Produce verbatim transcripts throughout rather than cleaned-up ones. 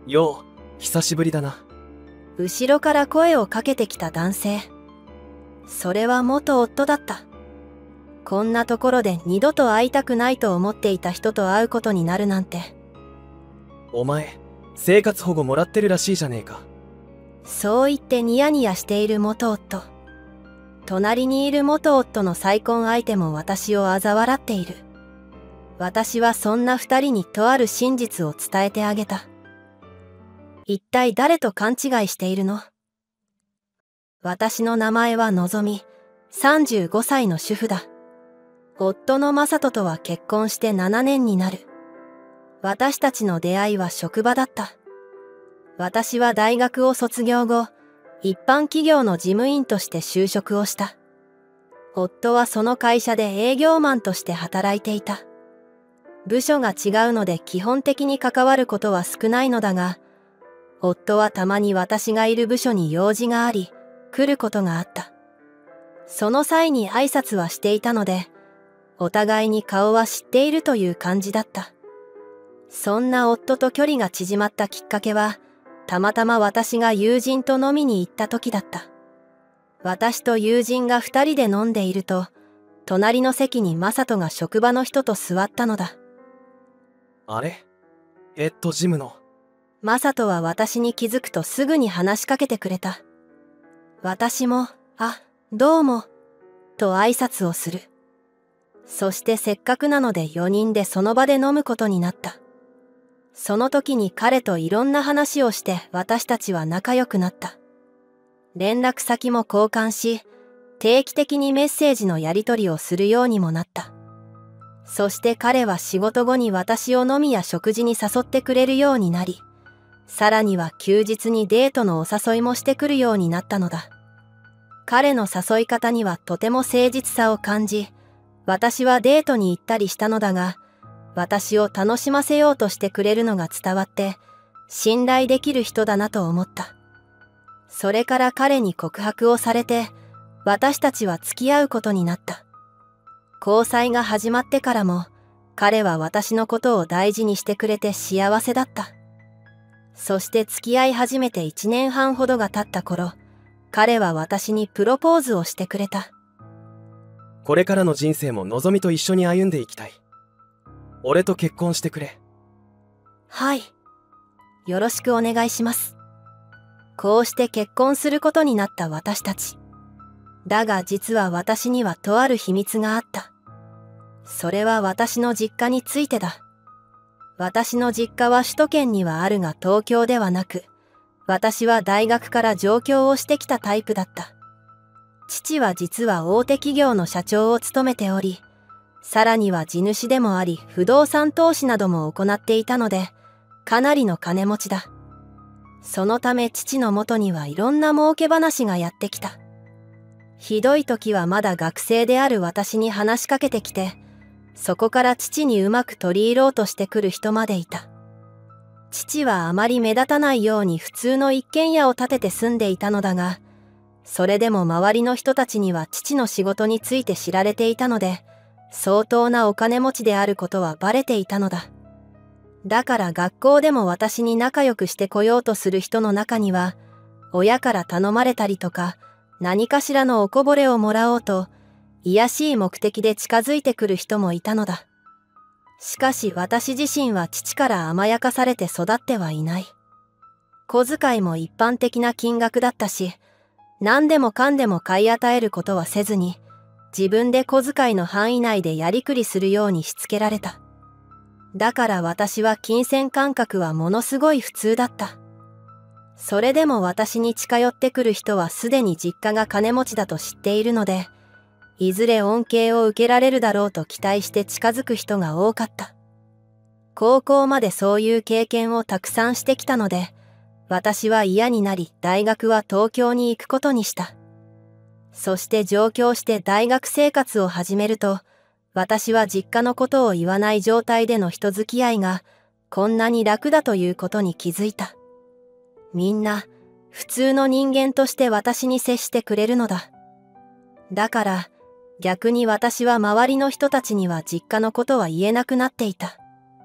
よう、久しぶりだな。 後ろから声をかけてきた男性。それは元夫だった。こんなところで二度と会いたくないと思っていた人と会うことになるなんて。 お前、生活保護もらってるらしいじゃねえか。 そう言ってニヤニヤしている元夫。隣にいる元夫の再婚相手も私を嘲笑っている。私はそんな二人にとある真実を伝えてあげた。一体誰と勘違いしているの？私の名前はのぞみ、さんじゅうごさいの主婦だ。夫の正人とは結婚してななねんになる。私たちの出会いは職場だった。私は大学を卒業後、一般企業の事務員として就職をした。夫はその会社で営業マンとして働いていた。部署が違うので基本的に関わることは少ないのだが、夫はたまに私がいる部署に用事があり、来ることがあった。その際に挨拶はしていたので、お互いに顔は知っているという感じだった。そんな夫と距離が縮まったきっかけは、たまたま私が友人と飲みに行った時だった。私と友人が二人で飲んでいると、隣の席に正人が職場の人と座ったのだ。 あれ？えっと、ジムの。 正人は私に気づくとすぐに話しかけてくれた。私も、あ、どうも、と挨拶をする。そしてせっかくなのでよにんでその場で飲むことになった。その時に彼といろんな話をして私たちは仲良くなった。連絡先も交換し、定期的にメッセージのやり取りをするようにもなった。そして彼は仕事後に私を飲みや食事に誘ってくれるようになり、さらには休日にデートのお誘いもしてくるようになったのだ。彼の誘い方にはとても誠実さを感じ、私はデートに行ったりしたのだが、私を楽しませようとしてくれるのが伝わって、信頼できる人だなと思った。それから彼に告白をされて、私たちは付き合うことになった。交際が始まってからも、彼は私のことを大事にしてくれて幸せだった。そして付き合い始めていちねんはんほどが経った頃、彼は私にプロポーズをしてくれた。 これからの人生ものぞみと一緒に歩んでいきたい。俺と結婚してくれ。 はい。よろしくお願いします。こうして結婚することになった私たち。だが実は私にはとある秘密があった。それは私の実家についてだ。私の実家は首都圏にはあるが東京ではなく、私は大学から上京をしてきたタイプだった。父は実は大手企業の社長を務めており、さらには地主でもあり不動産投資なども行っていたので、かなりの金持ちだ。そのため父のもとにはいろんな儲け話がやってきた。ひどい時はまだ学生である私に話しかけてきて、そこから父にうまく取り入ろうとしてくる人までいた。父はあまり目立たないように普通の一軒家を建てて住んでいたのだが、それでも周りの人たちには父の仕事について知られていたので、相当なお金持ちであることはバレていたのだ。だから学校でも私に仲良くしてこようとする人の中には、親から頼まれたりとか、何かしらのおこぼれをもらおうと、卑しい目的で近づいてくる人もいたのだ。しかし私自身は父から甘やかされて育ってはいない。小遣いも一般的な金額だったし、何でもかんでも買い与えることはせずに、自分で小遣いの範囲内でやりくりするようにしつけられた。だから私は金銭感覚はものすごい普通だった。それでも私に近寄ってくる人はすでに実家が金持ちだと知っているので、いずれ恩恵を受けられるだろうと期待して近づく人が多かった。高校までそういう経験をたくさんしてきたので、私は嫌になり大学は東京に行くことにした。そして上京して大学生活を始めると、私は実家のことを言わない状態での人付き合いがこんなに楽だということに気づいた。みんな普通の人間として私に接してくれるのだ。だから逆に私は周りの人たちには実家のことは言えなくなっていた。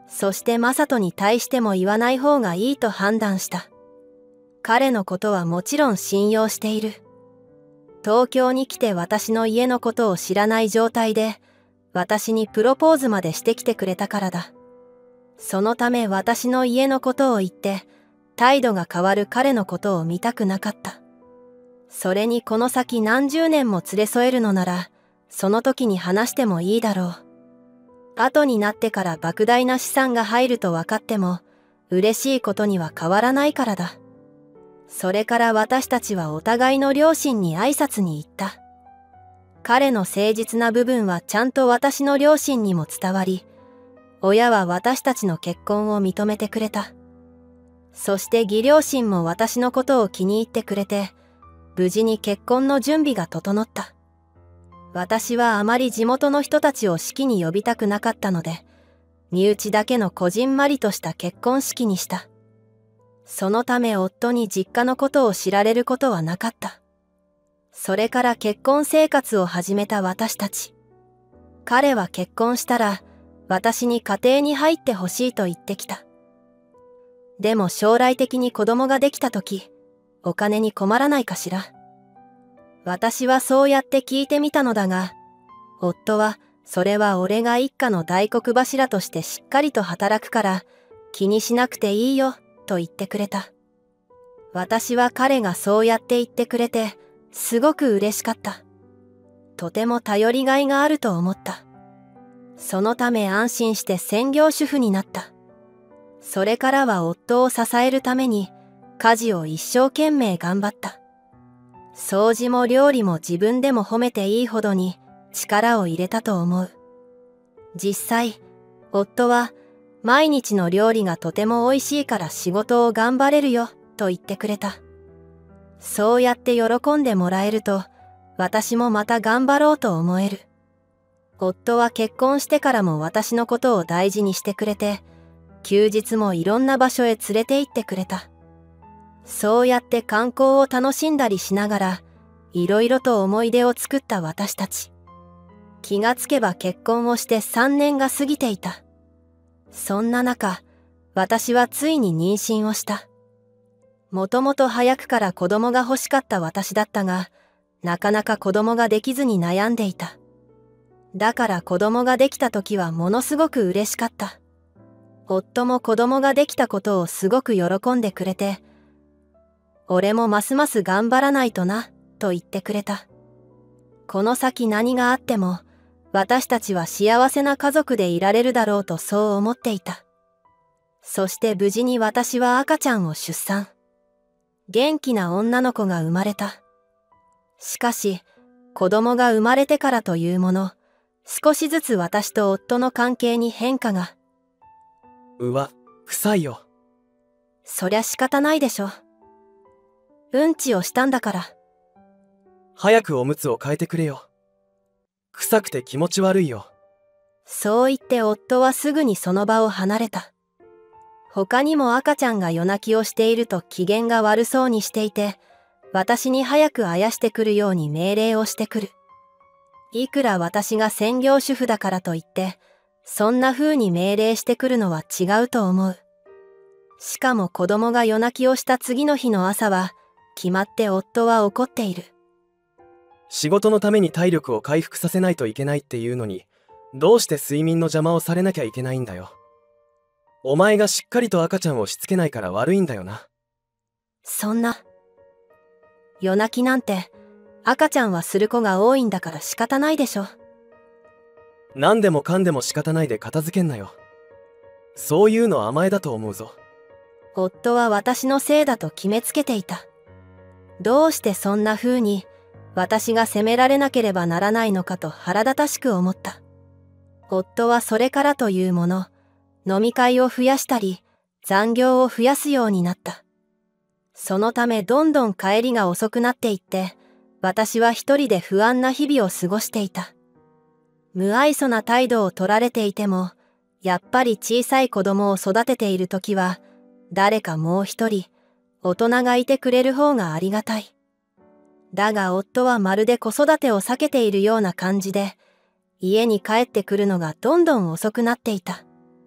そしてマサトに対しても言わない方がいいと判断した。彼のことはもちろん信用している。東京に来て私の家のことを知らない状態で、私にプロポーズまでしてきてくれたからだ。そのため私の家のことを言って、態度が変わる彼のことを見たくなかった。それにこの先何十年も連れ添えるのなら、その時に話してもいいだろう。後になってから莫大な資産が入ると分かっても、嬉しいことには変わらないからだ。それから私たちはお互いの両親に挨拶に行った。彼の誠実な部分はちゃんと私の両親にも伝わり、親は私たちの結婚を認めてくれた。そして義両親も私のことを気に入ってくれて、無事に結婚の準備が整った。私はあまり地元の人たちを式に呼びたくなかったので、身内だけのこじんまりとした結婚式にした。そのため夫に実家のことを知られることはなかった。それから結婚生活を始めた私たち。彼は結婚したら、私に家庭に入ってほしいと言ってきた。でも将来的に子供ができたとき、お金に困らないかしら。私はそうやって聞いてみたのだが、夫は、それは俺が一家の大黒柱としてしっかりと働くから、気にしなくていいよ、と言ってくれた。私は彼がそうやって言ってくれて、すごく嬉しかった。とても頼りがいがあると思った。そのため安心して専業主婦になった。それからは夫を支えるために、家事を一生懸命頑張った。掃除も料理も自分でも褒めていいほどに力を入れたと思う。実際、夫は毎日の料理がとても美味しいから仕事を頑張れるよと言ってくれた。そうやって喜んでもらえると、私もまた頑張ろうと思える。夫は結婚してからも私のことを大事にしてくれて、休日もいろんな場所へ連れて行ってくれた。そうやって観光を楽しんだりしながら、いろいろと思い出を作った私たち。気がつけば結婚をしてさんねんが過ぎていた。そんな中、私はついに妊娠をした。もともと早くから子供が欲しかった私だったが、なかなか子供ができずに悩んでいた。だから子供ができた時はものすごく嬉しかった。夫も子供ができたことをすごく喜んでくれて、俺もますます頑張らないとな、と言ってくれた。この先何があっても、私たちは幸せな家族でいられるだろうとそう思っていた。そして無事に私は赤ちゃんを出産。元気な女の子が生まれた。しかし、子供が生まれてからというもの、少しずつ私と夫の関係に変化が。 うわ、臭いよ。 そりゃ仕方ないでしょ。うんちをしたんだから。 早くおむつを変えてくれよ。臭くて気持ち悪いよ。 そう言って夫はすぐにその場を離れた。他にも赤ちゃんが夜泣きをしていると機嫌が悪そうにしていて、私に早くあやしてくるように命令をしてくる。いくら私が専業主婦だからといって、そんな風に命令してくるのは違うと思う。しかも子供が夜泣きをした次の日の朝は、決まって夫は怒っている。 仕事のために体力を回復させないといけないっていうのに、どうして睡眠の邪魔をされなきゃいけないんだよ。お前がしっかりと赤ちゃんをしつけないから悪いんだよな。 そんな。夜泣きなんて、赤ちゃんはする子が多いんだから仕方ないでしょ。 何でもかんでも仕方ないで片付けんなよ。そういうの甘えだと思うぞ。 夫は私のせいだと決めつけていた。どうしてそんな風に私が責められなければならないのかと腹立たしく思った。夫はそれからというもの、飲み会を増やしたり、残業を増やすようになった。そのためどんどん帰りが遅くなっていって、私は一人で不安な日々を過ごしていた。無愛想な態度を取られていても、やっぱり小さい子供を育てているときは、誰かもう一人、大人がいてくれる方がありがたい。だが夫はまるで子育てを避けているような感じで、家に帰ってくるのがどんどん遅くなっていた。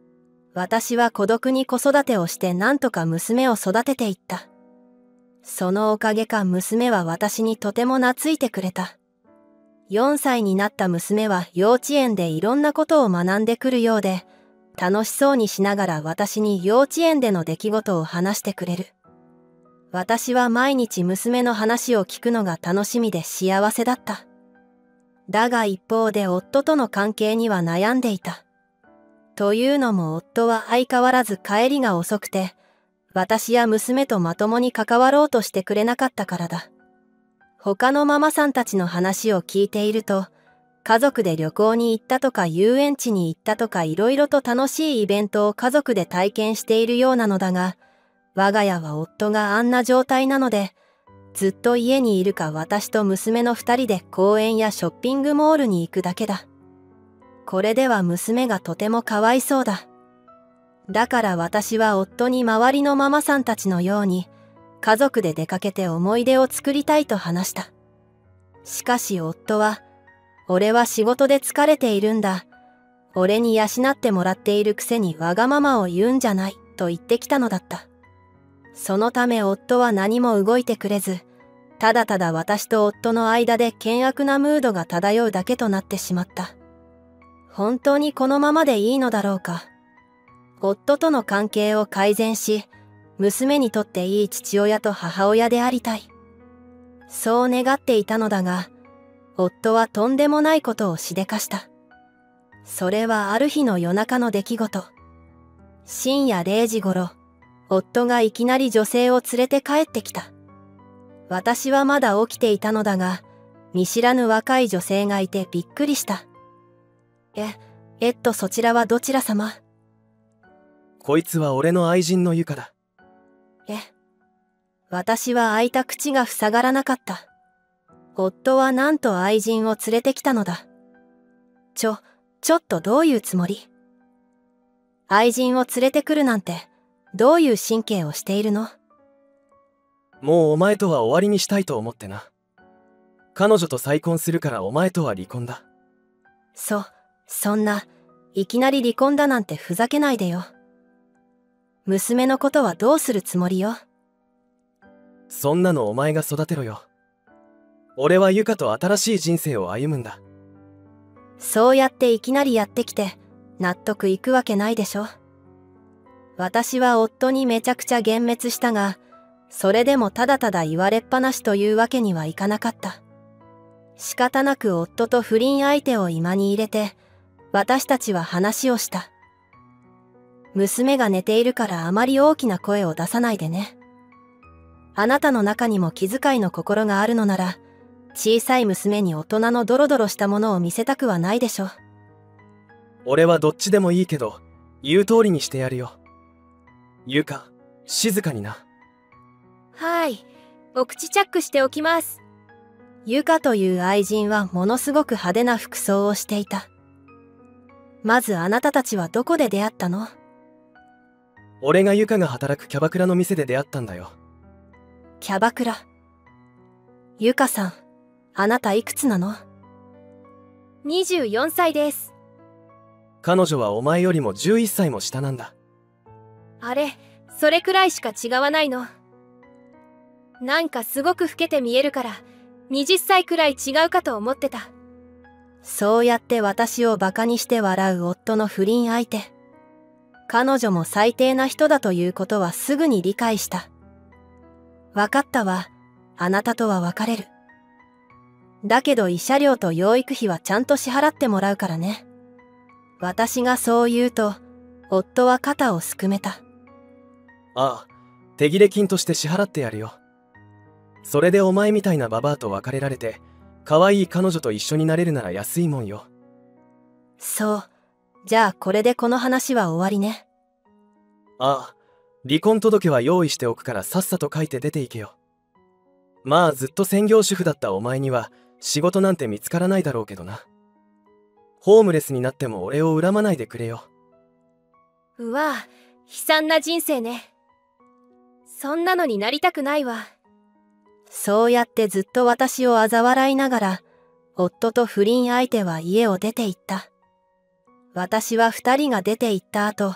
私は孤独に子育てをしてなんとか娘を育てていった。そのおかげか娘は私にとても懐いてくれた。よんさいになった娘は幼稚園でいろんなことを学んでくるようで、楽しそうにしながら私に幼稚園での出来事を話してくれる。私は毎日娘の話を聞くのが楽しみで幸せだった。だが一方で夫との関係には悩んでいた。というのも夫は相変わらず帰りが遅くて、私や娘とまともに関わろうとしてくれなかったからだ。他のママさんたちの話を聞いていると、家族で旅行に行ったとか遊園地に行ったとかいろいろと楽しいイベントを家族で体験しているようなのだが、我が家は夫があんな状態なので、ずっと家にいるか私と娘の二人で公園やショッピングモールに行くだけだ。これでは娘がとてもかわいそうだ。だから私は夫に周りのママさんたちのように、家族で出かけて思い出を作りたいと話した。しかし夫は、俺は仕事で疲れているんだ。俺に養ってもらっているくせにわがままを言うんじゃない、と言ってきたのだった。そのため夫は何も動いてくれず、ただただ私と夫の間で険悪なムードが漂うだけとなってしまった。本当にこのままでいいのだろうか。夫との関係を改善し、娘にとっていい父親と母親でありたい。そう願っていたのだが、夫はとんでもないことをしでかした。それはある日の夜中の出来事。深夜れいじごろ、夫がいきなり女性を連れて帰ってきた。私はまだ起きていたのだが、見知らぬ若い女性がいてびっくりした。え、えっとそちらはどちら様？ こいつは俺の愛人のゆかだ。 え、私は開いた口が塞がらなかった。夫はなんと愛人を連れてきたのだ。ちょ、ちょっとどういうつもり？愛人を連れてくるなんて、どういう神経をしているの？ もうお前とは終わりにしたいと思ってな。彼女と再婚するからお前とは離婚だ。 そ、そんな、いきなり離婚だなんてふざけないでよ。娘のことはどうするつもりよ。 そんなのお前が育てろよ。俺はゆかと新しい人生を歩むんだ。 そうやっていきなりやってきて、納得いくわけないでしょ。私は夫にめちゃくちゃ幻滅したが、それでもただただ言われっぱなしというわけにはいかなかった。仕方なく夫と不倫相手を居間に入れて、私たちは話をした。娘が寝ているからあまり大きな声を出さないでね。あなたの中にも気遣いの心があるのなら、小さい娘に大人のドロドロしたものを見せたくはないでしょ。 俺はどっちでもいいけど、言う通りにしてやるよ。ゆか、静かにな。 はい、お口チャックしておきます。ゆかという愛人はものすごく派手な服装をしていた。まずあなたたちはどこで出会ったの？ 俺がゆかが働くキャバクラの店で出会ったんだよ。 キャバクラ。ゆかさん、あなたいくつなの？にじゅうよんさいです。 彼女はお前よりもじゅういっさいも下なんだ。 あれ、それくらいしか違わないの。なんかすごく老けて見えるから、はたちくらい違うかと思ってた。そうやって私をバカにして笑う夫の不倫相手。彼女も最低な人だということはすぐに理解した。わかったわ。あなたとは別れる。だけど慰謝料と養育費はちゃんと支払ってもらうからね。私がそう言うと、夫は肩をすくめた。 ああ、手切れ金として支払ってやるよ。それでお前みたいなババアと別れられて、可愛い彼女と一緒になれるなら安いもんよ。 そう。じゃあこれでこの話は終わりね。 ああ、離婚届は用意しておくからさっさと書いて出ていけよ。まあずっと専業主婦だったお前には仕事なんて見つからないだろうけどな。ホームレスになっても俺を恨まないでくれよ。 うわ、悲惨な人生ね。そんなのになりたくないわ。そうやってずっと私を嘲笑いながら、夫と不倫相手は家を出て行った。私は二人が出て行った後、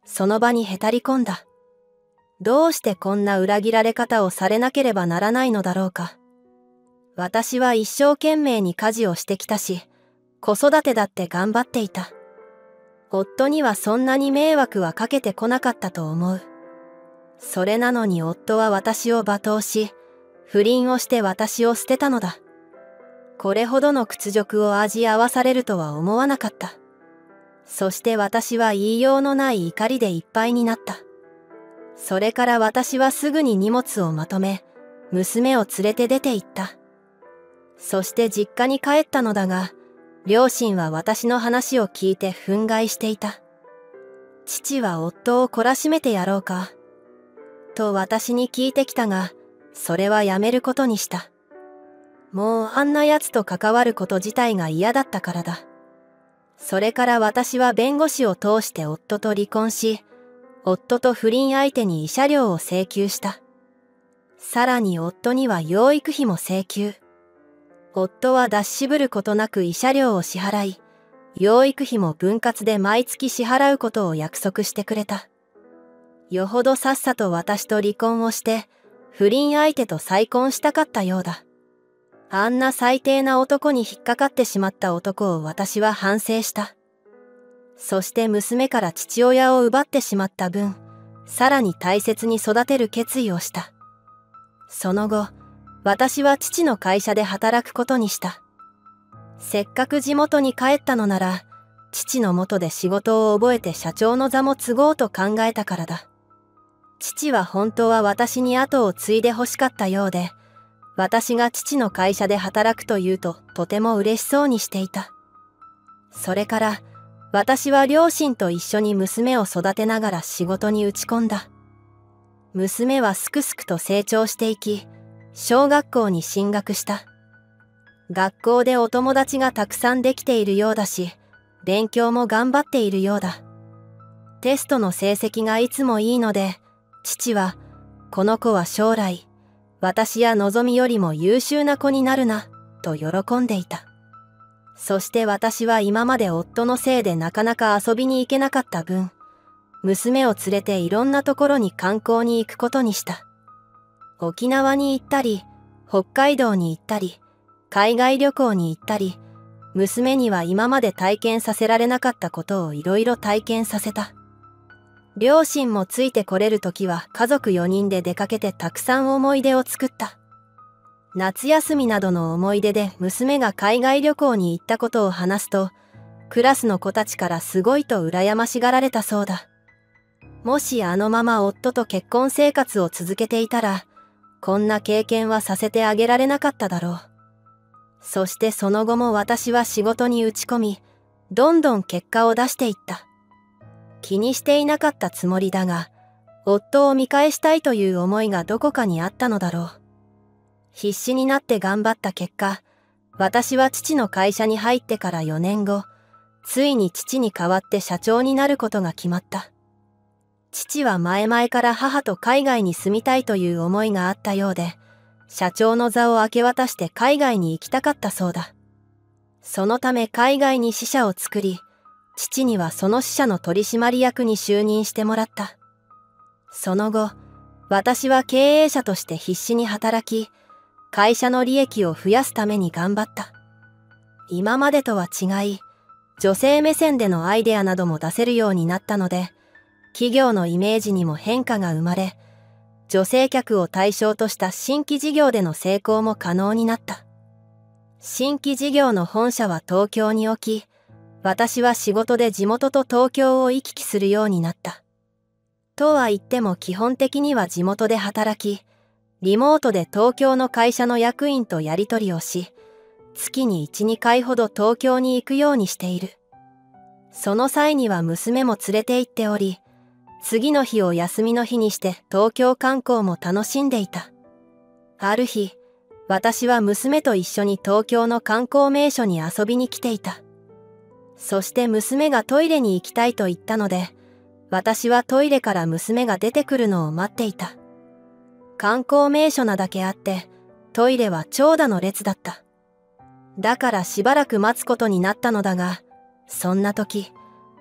その場にへたり込んだ。どうしてこんな裏切られ方をされなければならないのだろうか。私は一生懸命に家事をしてきたし、子育てだって頑張っていた。夫にはそんなに迷惑はかけてこなかったと思う。それなのに夫は私を罵倒し、不倫をして私を捨てたのだ。これほどの屈辱を味合わされるとは思わなかった。そして私は言いようのない怒りでいっぱいになった。それから私はすぐに荷物をまとめ、娘を連れて出て行った。そして実家に帰ったのだが、両親は私の話を聞いて憤慨していた。父は夫を懲らしめてやろうか、と私に聞いてきたが、それはやめることにした。もうあんな奴と関わること自体が嫌だったからだ。それから私は弁護士を通して夫と離婚し、夫と不倫相手に慰謝料を請求した。さらに夫には養育費も請求。夫は出し渋ることなく慰謝料を支払い、養育費も分割で毎月支払うことを約束してくれた。よほどさっさと私と離婚をして、不倫相手と再婚したかったようだ。あんな最低な男に引っかかってしまった男を私は反省した。そして娘から父親を奪ってしまった分、さらに大切に育てる決意をした。その後、私は父の会社で働くことにした。せっかく地元に帰ったのなら、父の下で仕事を覚えて社長の座も継ごうと考えたからだ。父は本当は私に後を継いで欲しかったようで、私が父の会社で働くと言うととても嬉しそうにしていた。それから、私は両親と一緒に娘を育てながら仕事に打ち込んだ。娘はすくすくと成長していき、小学校に進学した。学校でお友達がたくさんできているようだし、勉強も頑張っているようだ。テストの成績がいつもいいので、父は、この子は将来、私やのぞみよりも優秀な子になるな、と喜んでいた。そして私は今まで夫のせいでなかなか遊びに行けなかった分、娘を連れていろんなところに観光に行くことにした。沖縄に行ったり、北海道に行ったり、海外旅行に行ったり、娘には今まで体験させられなかったことをいろいろ体験させた。両親もついてこれるときは家族よにんで出かけてたくさん思い出を作った。夏休みなどの思い出で娘が海外旅行に行ったことを話すと、クラスの子たちからすごいと羨ましがられたそうだ。もしあのまま夫と結婚生活を続けていたら、こんな経験はさせてあげられなかっただろう。そしてその後も私は仕事に打ち込み、どんどん結果を出していった。気にしていなかったつもりだが、夫を見返したいという思いがどこかにあったのだろう。必死になって頑張った結果、私は父の会社に入ってからよねんご、ついに父に代わって社長になることが決まった。父は前々から母と海外に住みたいという思いがあったようで、社長の座を明け渡して海外に行きたかったそうだ。そのため海外に支社を作り、父にはその支社の取締役に就任してもらった。その後、私は経営者として必死に働き、会社の利益を増やすために頑張った。今までとは違い、女性目線でのアイデアなども出せるようになったので、企業のイメージにも変化が生まれ、女性客を対象とした新規事業での成功も可能になった。新規事業の本社は東京に置き、私は仕事で地元と東京を行き来するようになった。とは言っても基本的には地元で働き、リモートで東京の会社の役員とやり取りをし、月にいち、にかいほど東京に行くようにしている。その際には娘も連れて行っており、次の日を休みの日にして東京観光も楽しんでいた。ある日、私は娘と一緒に東京の観光名所に遊びに来ていた。そして娘がトイレに行きたいと言ったので、私はトイレから娘が出てくるのを待っていた。観光名所なだけあって、トイレは長蛇の列だった。だからしばらく待つことになったのだが、そんな時、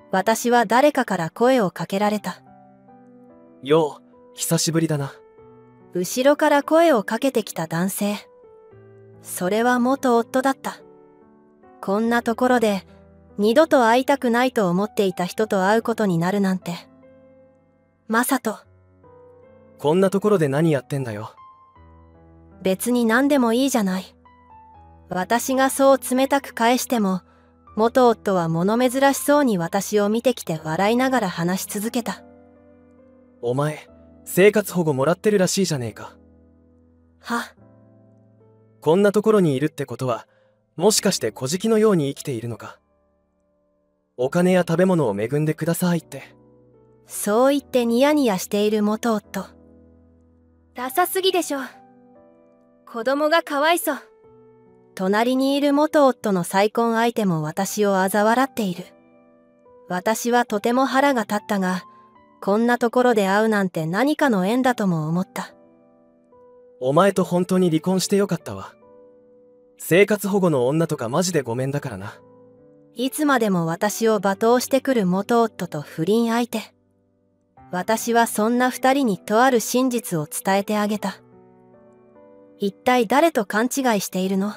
私は誰かから声をかけられた。 よう、久しぶりだな。 後ろから声をかけてきた男性。それは元夫だった。こんなところで二度と会いたくないと思っていた人と会うことになるなんて。マサト。 こんなところで何やってんだよ。 別に何でもいいじゃない。私がそう冷たく返しても、元夫は物珍しそうに私を見てきて笑いながら話し続けた。 お前、生活保護もらってるらしいじゃねえか。 は。 こんなところにいるってことは、もしかして小じのように生きているのか。お金や食べ物を恵んでくださいって。 そう言ってニヤニヤしている元夫。 ダサすぎでしょ。子供がかわいそう。 隣にいる元夫の再婚相手も私を嘲笑っている。私はとても腹が立ったが、こんなところで会うなんて何かの縁だとも思った。 お前と本当に離婚してよかったわ。生活保護の女とかマジでごめんだからな。 いつまでも私を罵倒してくる元夫と不倫相手。私はそんな二人にとある真実を伝えてあげた。一体誰と勘違いしているの？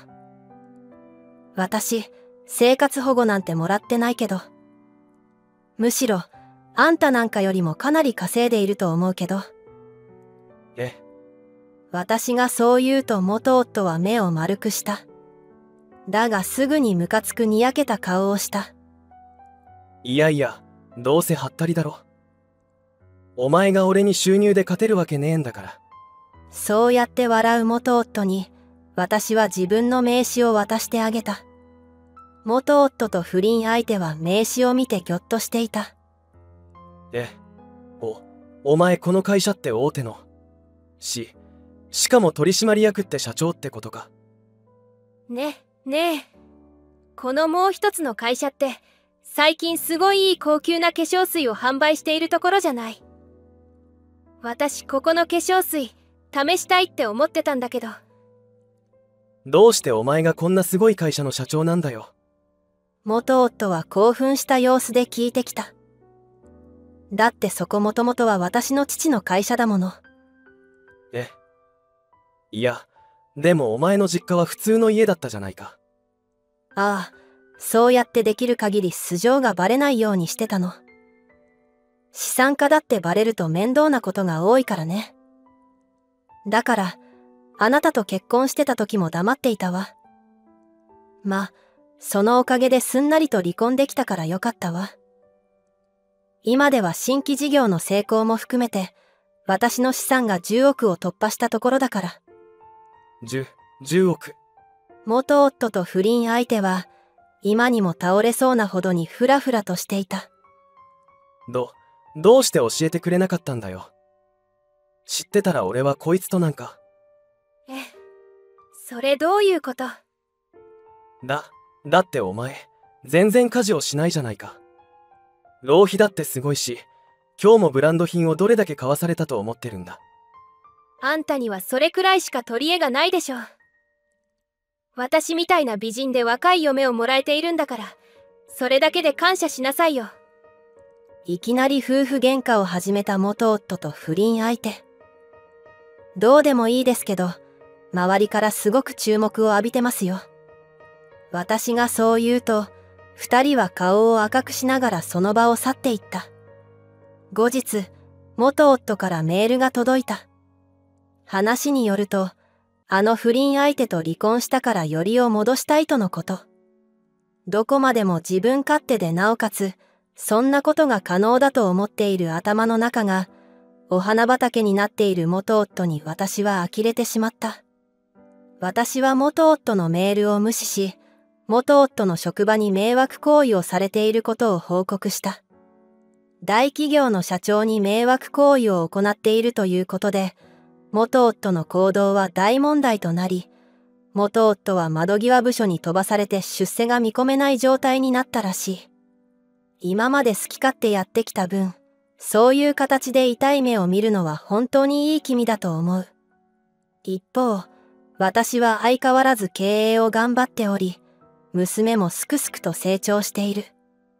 私、生活保護なんてもらってないけど。むしろ、あんたなんかよりもかなり稼いでいると思うけど。 え？ 私がそう言うと元夫は目を丸くした。だがすぐにムカつくにやけた顔をした。 いやいや、どうせハッタリだろ。お前が俺に収入で勝てるわけねえんだから。 そうやって笑う元夫に、私は自分の名刺を渡してあげた。元夫と不倫相手は名刺を見てぎょっとしていた。 え、お、お前この会社って大手の。し、しかも取締役って社長ってことか。 ね、ねえ。このもう一つの会社って、最近すごいいい高級な化粧水を販売しているところじゃない。私ここの化粧水、試したいって思ってたんだけど。 どうしてお前がこんなすごい会社の社長なんだよ。 元夫は興奮した様子で聞いてきた。だってそこもともとは私の父の会社だもの。 え。いや、でもお前の実家は普通の家だったじゃないか。 ああ、そうやってできる限り素性がバレないようにしてたの。資産家だってバレると面倒なことが多いからね。だから、あなたと結婚してた時も黙っていたわ。ま、そのおかげですんなりと離婚できたからよかったわ。今では新規事業の成功も含めて、私の資産がじゅうおくを突破したところだから。 じゅう、じゅうおく。 元夫と不倫相手は、今にも倒れそうなほどにフラフラとしていた。 ど、どうして教えてくれなかったんだよ。知ってたら俺はこいつとなんか。 え、それどういうこと？ だ、だってお前、全然家事をしないじゃないか。浪費だってすごいし、今日もブランド品をどれだけ買わされたと思ってるんだ。 あんたにはそれくらいしか取り柄がないでしょ。私みたいな美人で若い嫁をもらえているんだから、それだけで感謝しなさいよ。 いきなり夫婦喧嘩を始めた元夫と不倫相手。どうでもいいですけど、周りからすごく注目を浴びてますよ。私がそう言うと、二人は顔を赤くしながらその場を去っていった。後日、元夫からメールが届いた。話によると、あの不倫相手と離婚したからよりを戻したいとのこと。どこまでも自分勝手でなおかつ、そんなことが可能だと思っている頭の中が、お花畑になっている元夫に私は呆れてしまった。私は元夫のメールを無視し、元夫の職場に迷惑行為をされていることを報告した。大企業の社長に迷惑行為を行っているということで、元夫の行動は大問題となり、元夫は窓際部署に飛ばされて出世が見込めない状態になったらしい。今まで好き勝手やってきた分、そういう形で痛い目を見るのは本当にいい気味だと思う。一方、私は相変わらず経営を頑張っており、娘もすくすくと成長している。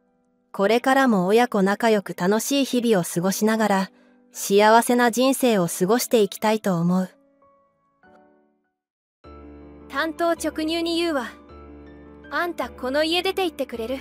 これからも親子仲良く楽しい日々を過ごしながら、幸せな人生を過ごしていきたいと思う。 単刀直入に言うわ。あんたこの家出て行ってくれる？ へ。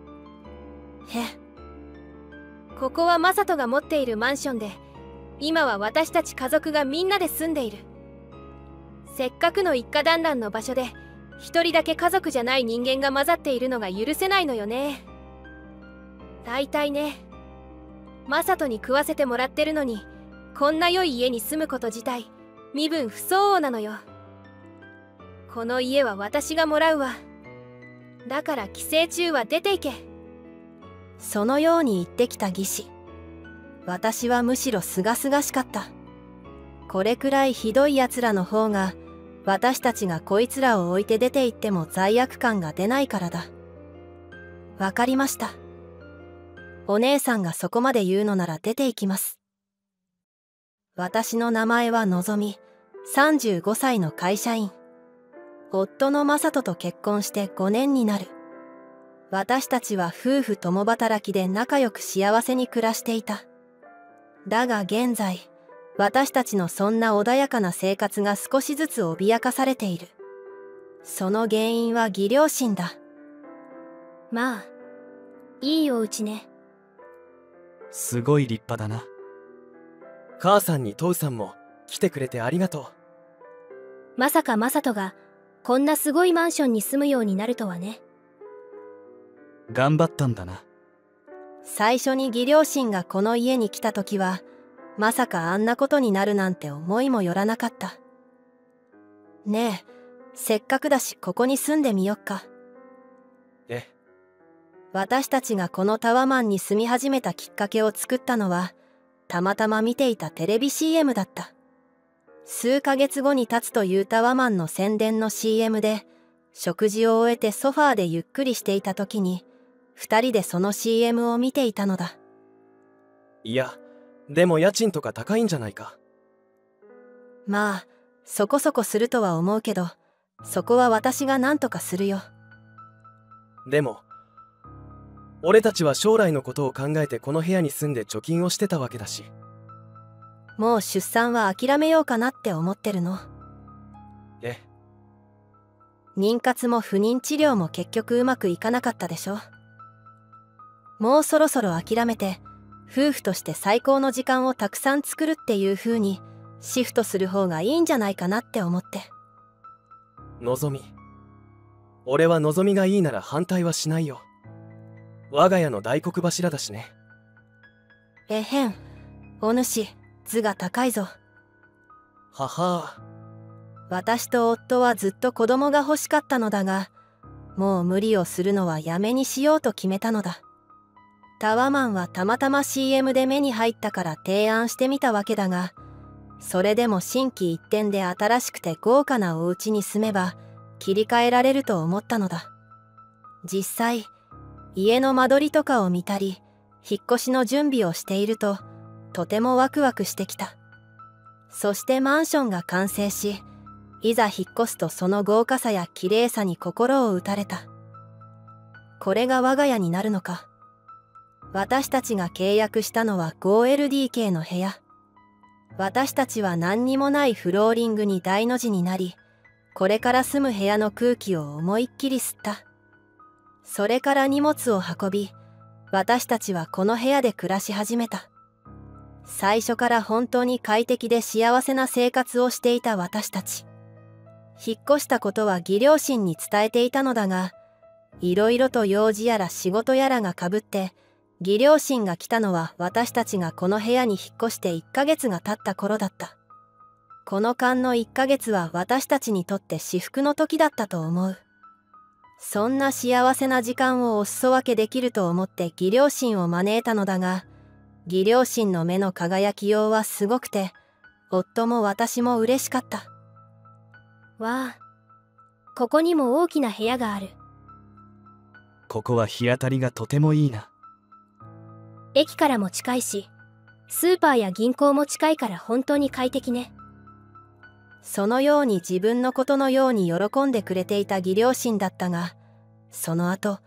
ここはマサトが持っているマンションで、今は私たち家族がみんなで住んでいる。せっかくの一家団らんの場所で一人だけ家族じゃない人間が混ざっているのが許せないのよね。大体ね、マサトに食わせてもらってるのに、こんな良い家に住むこと自体身分不相応なのよ。この家は私がもらうわ。だから寄生虫は出ていけ。 そのように言ってきた義士。私はむしろすがすがしかった。これくらいひどい奴らの方が、私たちがこいつらを置いて出て行っても罪悪感が出ないからだ。わかりました。お姉さんがそこまで言うのなら出て行きます。私の名前はのぞみ、さんじゅうごさいの会社員。夫のマサトと結婚してごねんになる。私たちは夫婦共働きで仲良く幸せに暮らしていた。だが現在、私たちのそんな穏やかな生活が少しずつ脅かされている。その原因は義両親だ。 まあ、いいお家ね。 すごい立派だな。 母さんに父さんも来てくれてありがとう。まさかマサトがこんなすごいマンションに住むようになるとはね。 頑張ったんだな。 最初に義両親がこの家に来た時は、まさかあんなことになるなんて思いもよらなかった。ねえ、せっかくだしここに住んでみよっか。 え。 私たちがこのタワマンに住み始めたきっかけを作ったのは、たまたま見ていたテレビ シーエム だった。数ヶ月後に立つというタワマンの宣伝の シーエム で、食事を終えてソファーでゆっくりしていた時に、二人でその シーエム を見ていたのだ。 いや、でも家賃とか高いんじゃないか。 まあ、そこそこするとは思うけど、そこは私が何とかするよ。 でも、俺たちは将来のことを考えてこの部屋に住んで貯金をしてたわけだし。 もう出産は諦めようかなって思ってるの。 え。 妊活も不妊治療も結局うまくいかなかったでしょ。もうそろそろ諦めて、夫婦として最高の時間をたくさん作るっていう風にシフトする方がいいんじゃないかなって思って。 のぞみ。俺はのぞみがいいなら反対はしないよ。我が家の大黒柱だしね。 えへん、お主、図が高いぞ。 はは。 私と夫はずっと子供が欲しかったのだが、もう無理をするのはやめにしようと決めたのだ。タワマンはたまたま シーエム で目に入ったから提案してみたわけだが、それでも心機一転で新しくて豪華なお家に住めば切り替えられると思ったのだ。実際、家の間取りとかを見たり、引っ越しの準備をしていると、とてもワクワクしてきた。そしてマンションが完成し、いざ引っ越すとその豪華さや綺麗さに心を打たれた。これが我が家になるのか。私たちが契約したのは ファイブエルディーケー の部屋。私たちは何にもないフローリングに大の字になり、これから住む部屋の空気を思いっきり吸った。それから荷物を運び、私たちはこの部屋で暮らし始めた。最初から本当に快適で幸せな生活をしていた私たち。引っ越したことは義両親に伝えていたのだが、いろいろと用事やら仕事やらがかぶって、義両親が来たのは私たちがこの部屋に引っ越していっかげつが経った頃だった。この間のいっかげつは私たちにとって至福の時だったと思う。そんな幸せな時間をお裾分けできると思って義両親を招いたのだが、義両親の目の輝きようはすごくて、夫も私も嬉しかった。 わあ、ここにも大きな部屋がある。 ここは日当たりがとてもいいな。 駅からも近いし、スーパーや銀行も近いから本当に快適ね。 そのように自分のことのように喜んでくれていた義両親だったが、その後、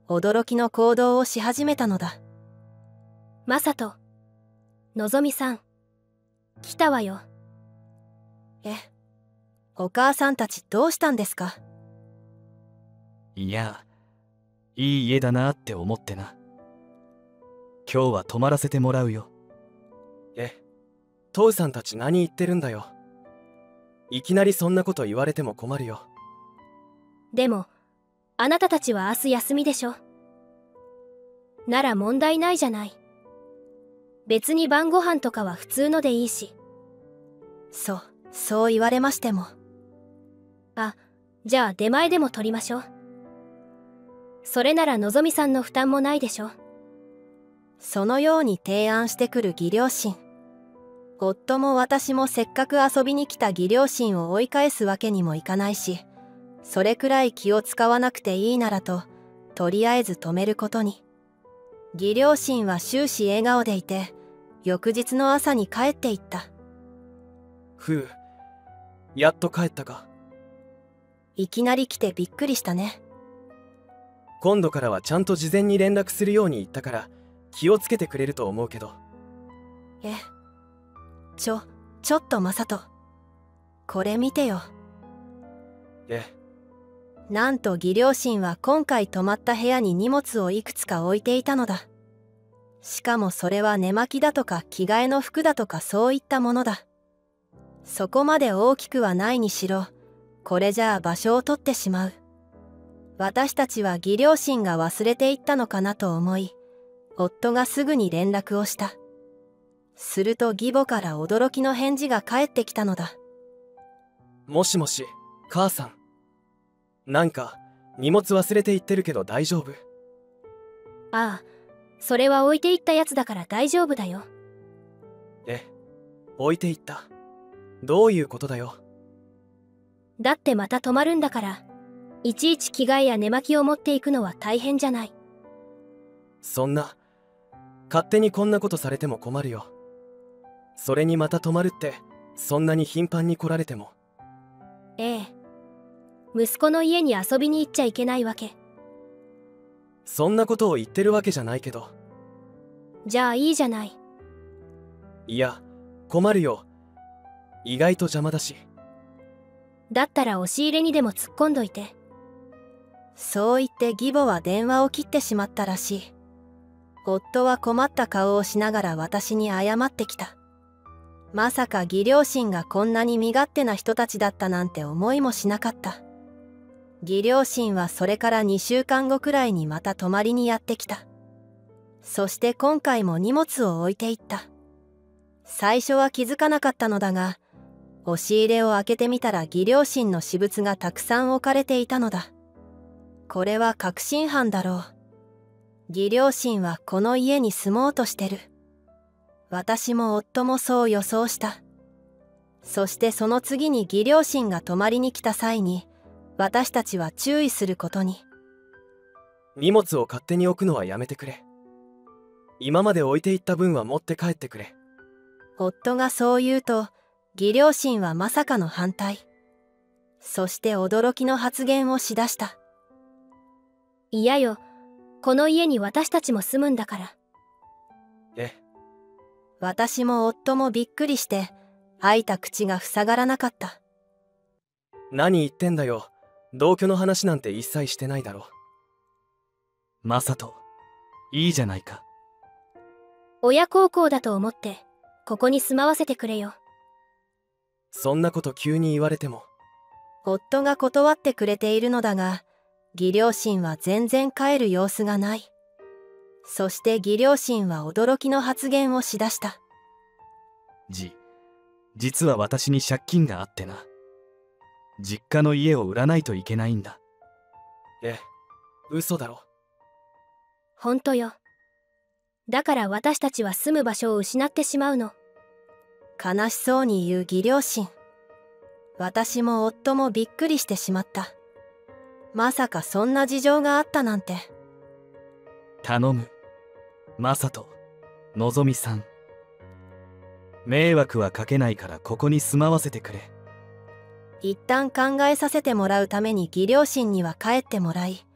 驚きの行動をし始めたのだ。 マサト、のぞみさん、来たわよ。 え、お母さんたちどうしたんですか？ いや、いい家だなって思ってな。今日は泊まらせてもらうよ。 え、父さんたち何言ってるんだよ。いきなりそんなこと言われても困るよ。 でも、あなたたちは明日休みでしょ。なら問題ないじゃない。別に晩ご飯とかは普通のでいいし。 そう、そう言われましても。 あ、じゃあ出前でも取りましょう。それならのぞみさんの負担もないでしょ。 そのように提案してくる義両親。夫も私もせっかく遊びに来た義両親を追い返すわけにもいかないし、それくらい気を使わなくていいならと、とりあえず止めることに。義両親は終始笑顔でいて、翌日の朝に帰っていった。 ふう、やっと帰ったか。 いきなり来てびっくりしたね。 今度からはちゃんと事前に連絡するように言ったから気をつけてくれると思うけど。 え、ちょ、ちょっとマサト。これ見てよ。 え、 なんと義両親は今回泊まった部屋に荷物をいくつか置いていたのだ。しかもそれは寝巻きだとか着替えの服だとかそういったものだ。そこまで大きくはないにしろ、これじゃあ場所を取ってしまう。私たちは義両親が忘れていったのかなと思い、夫がすぐに連絡をした。すると義母から驚きの返事が返ってきたのだ。 もしもし、母さん。なんか荷物忘れていってるけど大丈夫？ ああ、それは置いていったやつだから大丈夫だよ。 え、置いていった。どういうことだよ。 だってまた泊まるんだから、いちいち着替えや寝巻きを持っていくのは大変じゃない。 そんな、勝手にこんなことされても困るよ。それにまた泊まるって、そんなに頻繁に来られても。 ええ。息子の家に遊びに行っちゃいけないわけ。 そんなことを言ってるわけじゃないけど。 じゃあいいじゃない。 いや、困るよ。意外と邪魔だし。 だったら押し入れにでも突っ込んどいて。 そう言って義母は電話を切ってしまったらしい。夫は困った顔をしながら私に謝ってきた。まさか義両親がこんなに身勝手な人たちだったなんて思いもしなかった。義両親はそれからにしゅうかんごくらいにまた泊まりにやってきた。そして今回も荷物を置いていった。最初は気づかなかったのだが、押し入れを開けてみたら義両親の私物がたくさん置かれていたのだ。これは確信犯だろう。義両親はこの家に住もうとしてる。私も夫もそう予想した。そしてその次に義両親が泊まりに来た際に、私たちは注意することに。 荷物を勝手に置くのはやめてくれ。今まで置いていった分は持って帰ってくれ。 夫がそう言うと、義両親はまさかの反対。そして驚きの発言をしだした。 いやよ、この家に私たちも住むんだから。 え、 私も夫もびっくりして、開いた口が塞がらなかった。 何言ってんだよ。同居の話なんて一切してないだろ。 マサト、いいじゃないか。 親孝行だと思って、ここに住まわせてくれよ。 そんなこと急に言われても。 夫が断ってくれているのだが、義両親は全然帰る様子がない。そして義両親は驚きの発言をしだした。 じ、実は私に借金があってな。実家の家を売らないといけないんだ。 え、嘘だろ。 ほんとよ。だから私たちは住む場所を失ってしまうの。 悲しそうに言う義両親。私も夫もびっくりしてしまった。まさかそんな事情があったなんて。 頼む、マサト、のぞみさん。迷惑はかけないからここに住まわせてくれ。 一旦考えさせてもらうために義両親には帰ってもらい、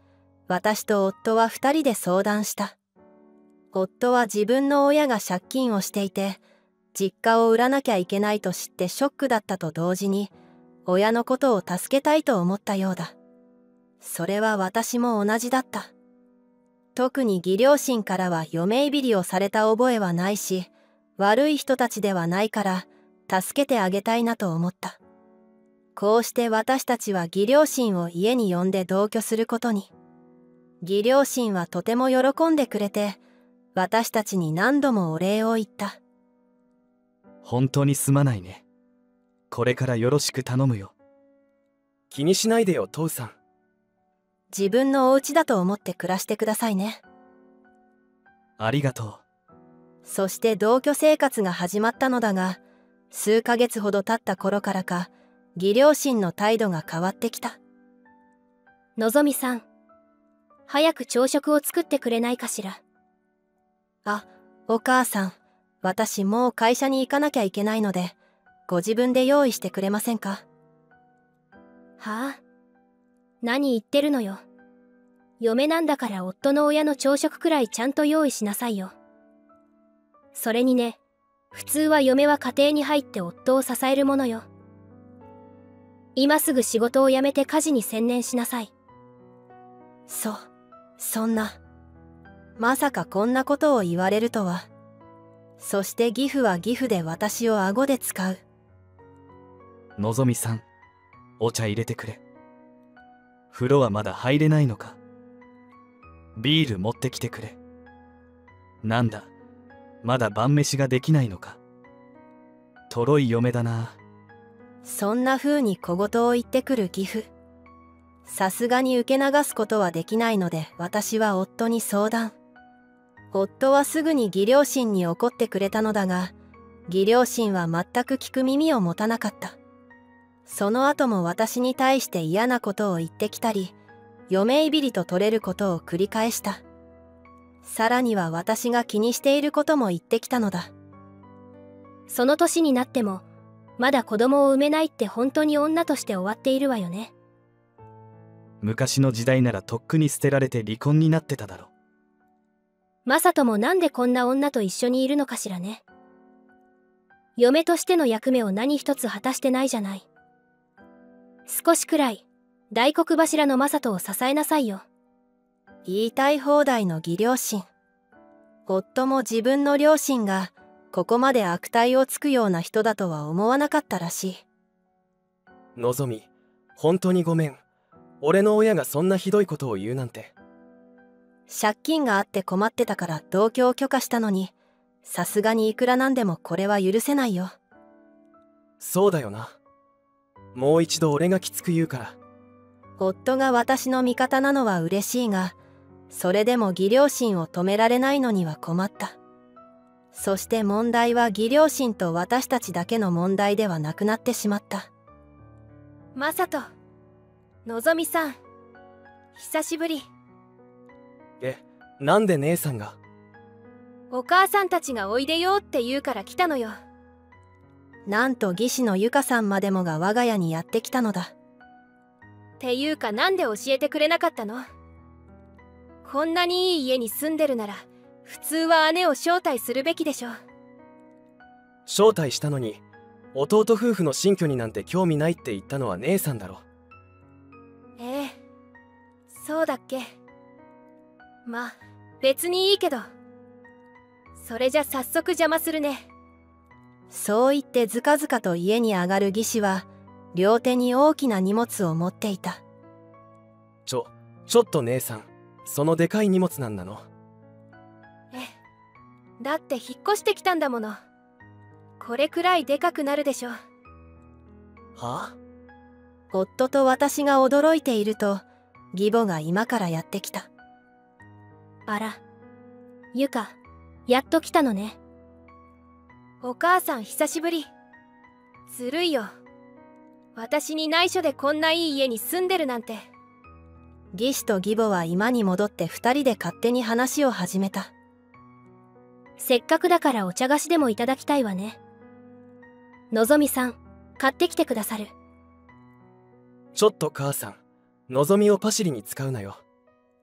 私と夫は二人で相談した。夫は自分の親が借金をしていて、実家を売らなきゃいけないと知ってショックだったと同時に、親のことを助けたいと思ったようだ。それは私も同じだった。特に義両親からは嫁いびりをされた覚えはないし、悪い人たちではないから助けてあげたいなと思った。こうして私たちは義両親を家に呼んで同居することに。義両親はとても喜んでくれて、私たちに何度もお礼を言った。 本当にすまないね。これからよろしく頼むよ。 気にしないでよ、父さん。 自分のお家だと思って暮らしてくださいね。 ありがとう。 そして同居生活が始まったのだが、数ヶ月ほど経った頃からか、義両親の態度が変わってきた。 のぞみさん、早く朝食を作ってくれないかしら。 あ、お母さん、私もう会社に行かなきゃいけないので、ご自分で用意してくれませんか？ はあ？何言ってるのよ。嫁なんだから夫の親の朝食くらいちゃんと用意しなさいよ。それにね、普通は嫁は家庭に入って夫を支えるものよ。今すぐ仕事を辞めて家事に専念しなさい。 そ、そんな。まさかこんなことを言われるとは。そして義父は義父で私を顎で使う。 のぞみさん、お茶入れてくれ。風呂はまだ入れないのか。ビール持ってきてくれ。なんだ、まだ晩飯ができないのか。とろい嫁だな。 そんな風に小言を言ってくる義父。さすがに受け流すことはできないので、私は夫に相談。夫はすぐに義両親に怒ってくれたのだが、義両親は全く聞く耳を持たなかった。その後も私に対して嫌なことを言ってきたり、嫁いびりと取れることを繰り返した。さらには私が気にしていることも言ってきたのだ。 その年になっても、まだ子供を産めないって本当に女として終わっているわよね。 昔の時代ならとっくに捨てられて離婚になってただろ。 マサトもなんでこんな女と一緒にいるのかしらね。嫁としての役目を何一つ果たしてないじゃない。少しくらい大黒柱のマサトを支えなさいよ。 言いたい放題の義両親。夫も自分の両親がここまで悪態をつくような人だとは思わなかったらしい。 のぞみ、本当にごめん。俺の親がそんなひどいことを言うなんて。 借金があって困ってたから同居を許可したのに、さすがにいくらなんでもこれは許せないよ。 そうだよな。もう一度俺がきつく言うから。 夫が私の味方なのは嬉しいが、それでも義両親を止められないのには困った。そして問題は義両親と私たちだけの問題ではなくなってしまった。 マサト、のぞみさん、久しぶり。 え、なんで姉さんが？ お母さんたちがおいでよって言うから来たのよ。 なんと義士のゆかさんまでもが我が家にやってきたのだ。 っていうかなんで教えてくれなかったの？こんなにいい家に住んでるなら普通は姉を招待するべきでしょ。 招待したのに、弟夫婦の新居になんて興味ないって言ったのは姉さんだろ。 ええ、そうだっけ。まあ別にいいけど。それじゃ早速邪魔するね。 そう言ってずかずかと家に上がる義士は両手に大きな荷物を持っていた。 ちょ、ちょっと姉さん、そのでかい荷物なんなの？ ええ、だって引っ越してきたんだもの。これくらいでかくなるでしょ。 はあ？ 夫と私が驚いていると義母が今からやってきた。 あら、ゆか、やっと来たのね。お母さん久しぶり。ずるいよ。私に内緒でこんないい家に住んでるなんて。 義士と義母は居間に戻って二人で勝手に話を始めた。 せっかくだからお茶菓子でもいただきたいわね。のぞみさん、買ってきてくださる？ ちょっと母さん、のぞみをパシリに使うなよ。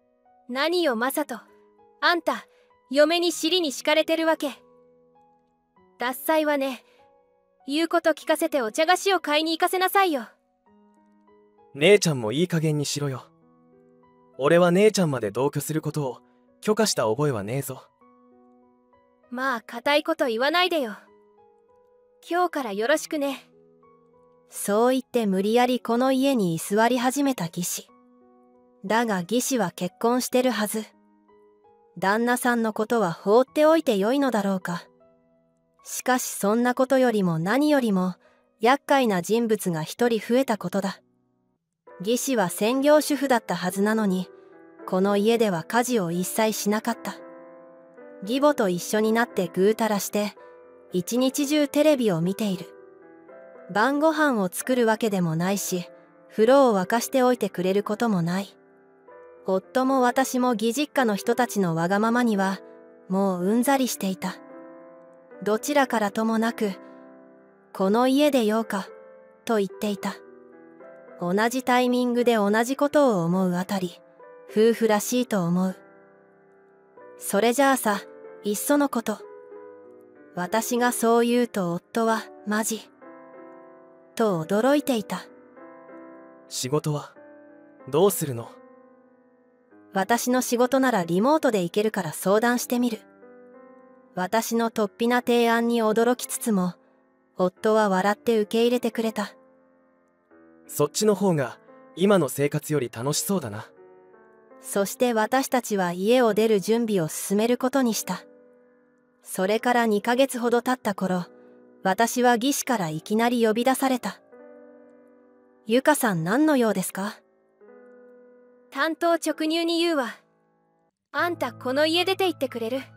何よマサト、あんた嫁に尻に敷かれてるわけ。獺祭はね、言うこと聞かせてお茶菓子を買いに行かせなさいよ。 姉ちゃんもいい加減にしろよ。俺は姉ちゃんまで同居することを許可した覚えはねえぞ。 まあ固いこと言わないでよ。今日からよろしくね。 そう言って無理やりこの家に居座り始めた義士。だが義士は結婚してるはず。旦那さんのことは放っておいてよいのだろうか。しかしそんなことよりも何よりも厄介な人物が一人増えたことだ。義士は専業主婦だったはずなのに、この家では家事を一切しなかった。義母と一緒になってぐうたらして一日中テレビを見ている。晩ご飯を作るわけでもないし、風呂を沸かしておいてくれることもない。夫も私も義実家の人たちのわがままにはもううんざりしていた。どちらからともなくこの家でようかと言っていた。同じタイミングで同じことを思うあたり、夫婦らしいと思う。それじゃあさ、いっそのこと。私がそう言うと夫はマジと驚いていた。 仕事はどうするの？ 私の仕事ならリモートで行けるから相談してみる。私の突飛な提案に驚きつつも、夫は笑って受け入れてくれた。 そっちの方が今の生活より楽しそうだな。 そして私たちは家を出る準備を進めることにした。それからにかげつほど経った頃、私は義士からいきなり呼び出された。ゆかさん何の用ですか？ 担当直入に言うわ。あんたこの家出て行ってくれる？ へ。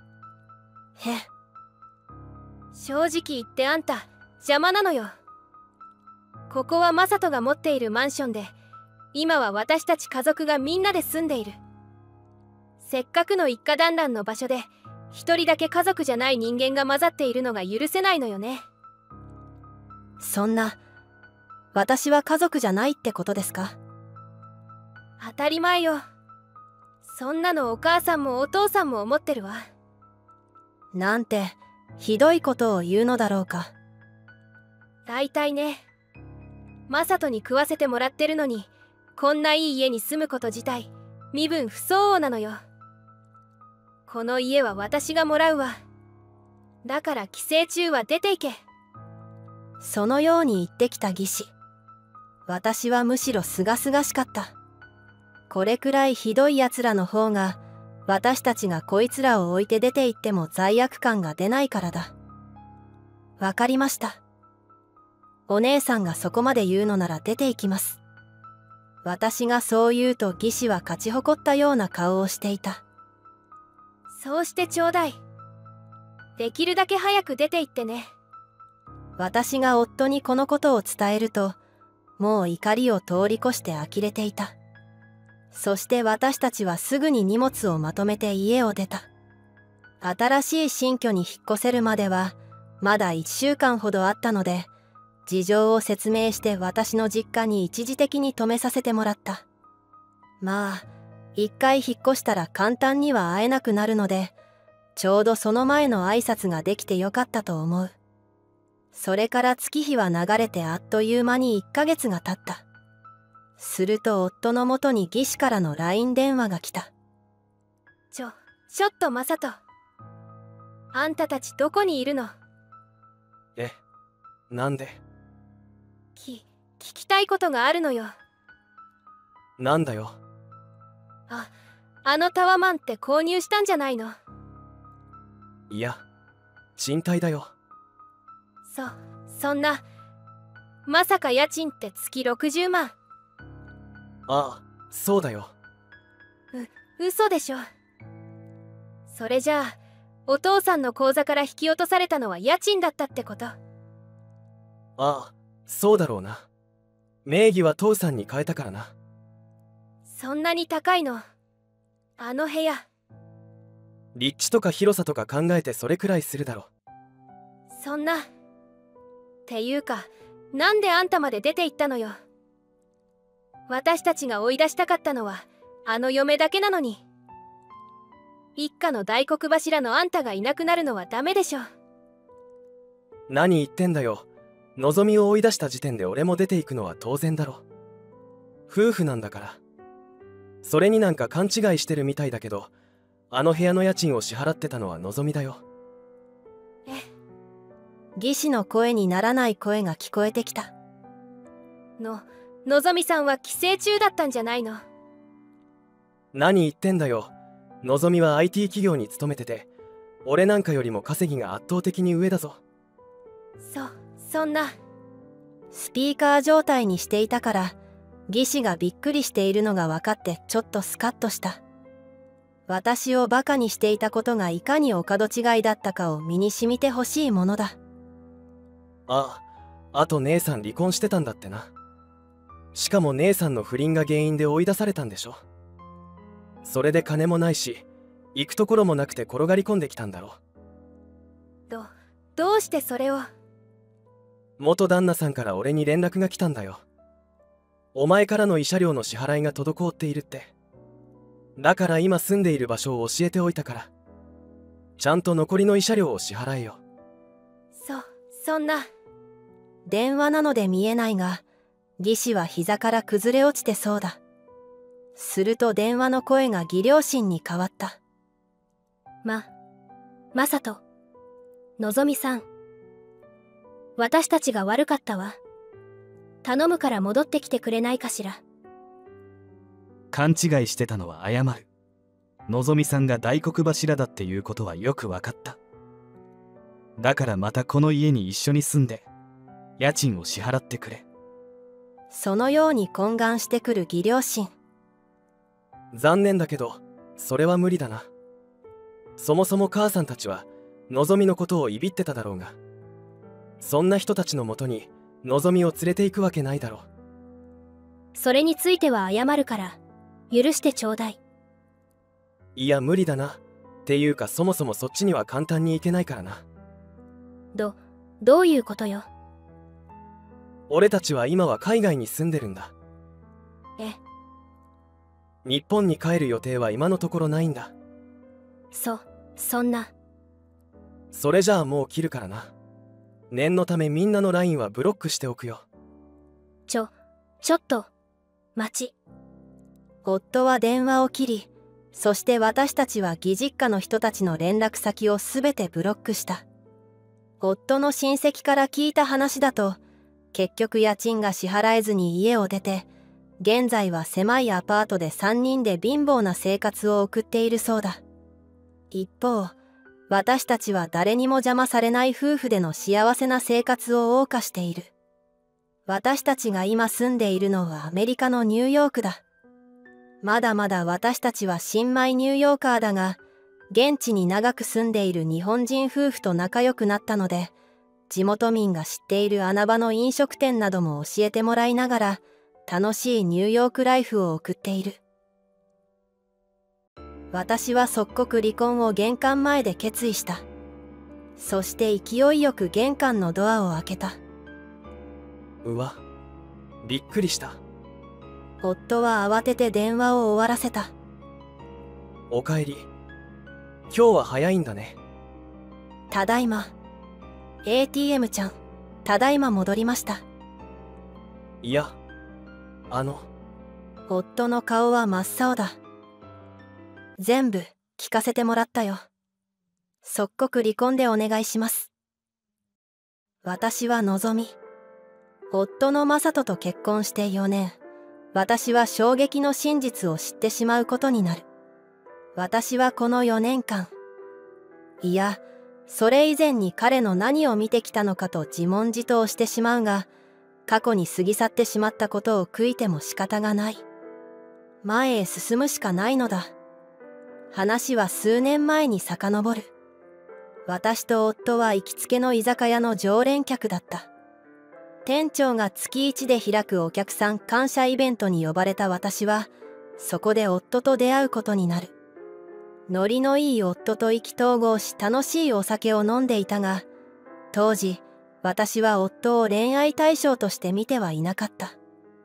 正直言ってあんた邪魔なのよ。ここはマサトが持っているマンションで、今は私たち家族がみんなで住んでいる。せっかくの一家団らんの場所で一人だけ家族じゃない人間が混ざっているのが許せないのよね。 そんな、私は家族じゃないってことですか？ 当たり前よ。そんなのお母さんもお父さんも思ってるわ。 なんてひどいことを言うのだろうか。 大体ね、マサトに食わせてもらってるのに、こんないい家に住むこと自体身分不相応なのよ。この家は私がもらうわ。だから寄生虫は出ていけ。 そのように言ってきた義士。私はむしろすがすがしかった。これくらいひどいやつらの方が、私たちがこいつらを置いて出て行っても罪悪感が出ないからだ。わかりました。お姉さんがそこまで言うのなら出て行きます。私がそう言うと義士は勝ち誇ったような顔をしていた。 そうしてちょうだい。できるだけ早く出て行ってね。 私が夫にこのことを伝えると、もう怒りを通り越して呆れていた。そして私たちはすぐに荷物をまとめて家を出た。新しい新居に引っ越せるまではまだいっしゅうかんほどあったので、事情を説明して私の実家に一時的に泊めさせてもらった。まあ一回引っ越したら簡単には会えなくなるので、ちょうどその前の挨拶ができてよかったと思う。それから月日は流れてあっという間にいっかげつが経った。すると夫のもとに義士からの ライン 電話が来た。 ちょ、ちょっとマサト。あんたたちどこにいるの？ え、なんで？ き、聞きたいことがあるのよ。 なんだよ。 あ、あのタワマンって購入したんじゃないの？ いや、賃貸だよ。 そ、そんな、まさか家賃って月ろくじゅうまん？ ああ、そうだよ。 う、嘘でしょ。それじゃあ、お父さんの口座から引き落とされたのは家賃だったってこと？ ああ、そうだろうな。名義は父さんに変えたからな。 そんなに高いの？あの部屋。 立地とか広さとか考えてそれくらいするだろ。 そんな。っていうか、なんであんたまで出て行ったのよ。私たちが追い出したかったのはあの嫁だけなのに。一家の大黒柱のあんたがいなくなるのはダメでしょ。 何言ってんだよ。のぞみを追い出した時点で俺も出ていくのは当然だろ。夫婦なんだから。それになんか勘違いしてるみたいだけど、あの部屋の家賃を支払ってたのはのぞみだよ。 え、 義士の声にならない声が聞こえてきた。 の、のぞみさんは帰省中だったんじゃないの？ 何言ってんだよ。のぞみは アイティー 企業に勤めてて、俺なんかよりも稼ぎが圧倒的に上だぞ。 そ、そんな。 スピーカー状態にしていたから、義士がびっくりしているのが分かってちょっとスカッとした。私をバカにしていたことがいかにお門違いだったかを身に染みてほしいものだ。 ああ、あと姉さん離婚してたんだってな。しかも姉さんの不倫が原因で追い出されたんでしょ。それで金もないし、行くところもなくて転がり込んできたんだろ。 ど、どうしてそれを？ 元旦那さんから俺に連絡が来たんだよ。お前からの慰謝料の支払いが滞っているって。だから今住んでいる場所を教えておいたから、ちゃんと残りの慰謝料を支払えよ。 そ、そんな。 電話なので見えないが、義士は膝から崩れ落ちてそうだ。すると電話の声が義両親に変わった。 ま、まさと、のぞみさん。私たちが悪かったわ。頼むから戻ってきてくれないかしら。 勘違いしてたのは謝る。のぞみさんが大黒柱だっていうことはよく分かった。だからまたこの家に一緒に住んで家賃を支払ってくれ。 そのように懇願してくる義両親。 残念だけどそれは無理だな。そもそも母さんたちはのぞみのことをいびってただろうが、そんな人たちのもとにのぞみを連れて行くわけないだろう。 それについては謝るから許してちょうだい。 いや無理だな。っていうかそもそもそっちには簡単に行けないからな。 ど、どういうことよ。 俺たちは今は海外に住んでるんだ。 え、 日本に帰る予定は今のところないんだ。 そ、そんな。 それじゃあもう切るからな。念のためみんなの ライン はブロックしておくよ。 ちょ、ちょっと、待ち。 夫は電話を切り、そして私たちは義実家の人たちの連絡先をすべてブロックした。夫の親戚から聞いた話だと、結局家賃が支払えずに家を出て、現在は狭いアパートでさんにんで貧乏な生活を送っているそうだ。一方、私たちは誰にも邪魔されない夫婦での幸せな生活を謳歌している。私たちが今住んでいるのはアメリカのニューヨークだ。まだまだ私たちは新米ニューヨーカーだが、現地に長く住んでいる日本人夫婦と仲良くなったので、地元民が知っている穴場の飲食店なども教えてもらいながら、楽しいニューヨークライフを送っている。私は即刻離婚を玄関前で決意した。そして勢いよく玄関のドアを開けた。 うわ、びっくりした。 夫は慌てて電話を終わらせた。 おかえり。今日は早いんだね。 ただいま。エーティーエム ちゃん、ただいま戻りました。 いや、あの。 夫の顔は真っ青だ。全部聞かせてもらったよ。即刻離婚でお願いします。私はのぞみ。夫の正人と結婚してよねん。私は衝撃の真実を知ってしまうことになる。私はこのよねんかん、いや、それ以前に彼の何を見てきたのかと自問自答してしまうが、過去に過ぎ去ってしまったことを悔いても仕方がない。前へ進むしかないのだ。話は数年前に遡る。私と夫は行きつけの居酒屋の常連客だった。店長が月一で開くお客さん感謝イベントに呼ばれた私は、そこで夫と出会うことになる。ノリのいい夫と意気投合し楽しいお酒を飲んでいたが、当時、私は夫を恋愛対象として見てはいなかった。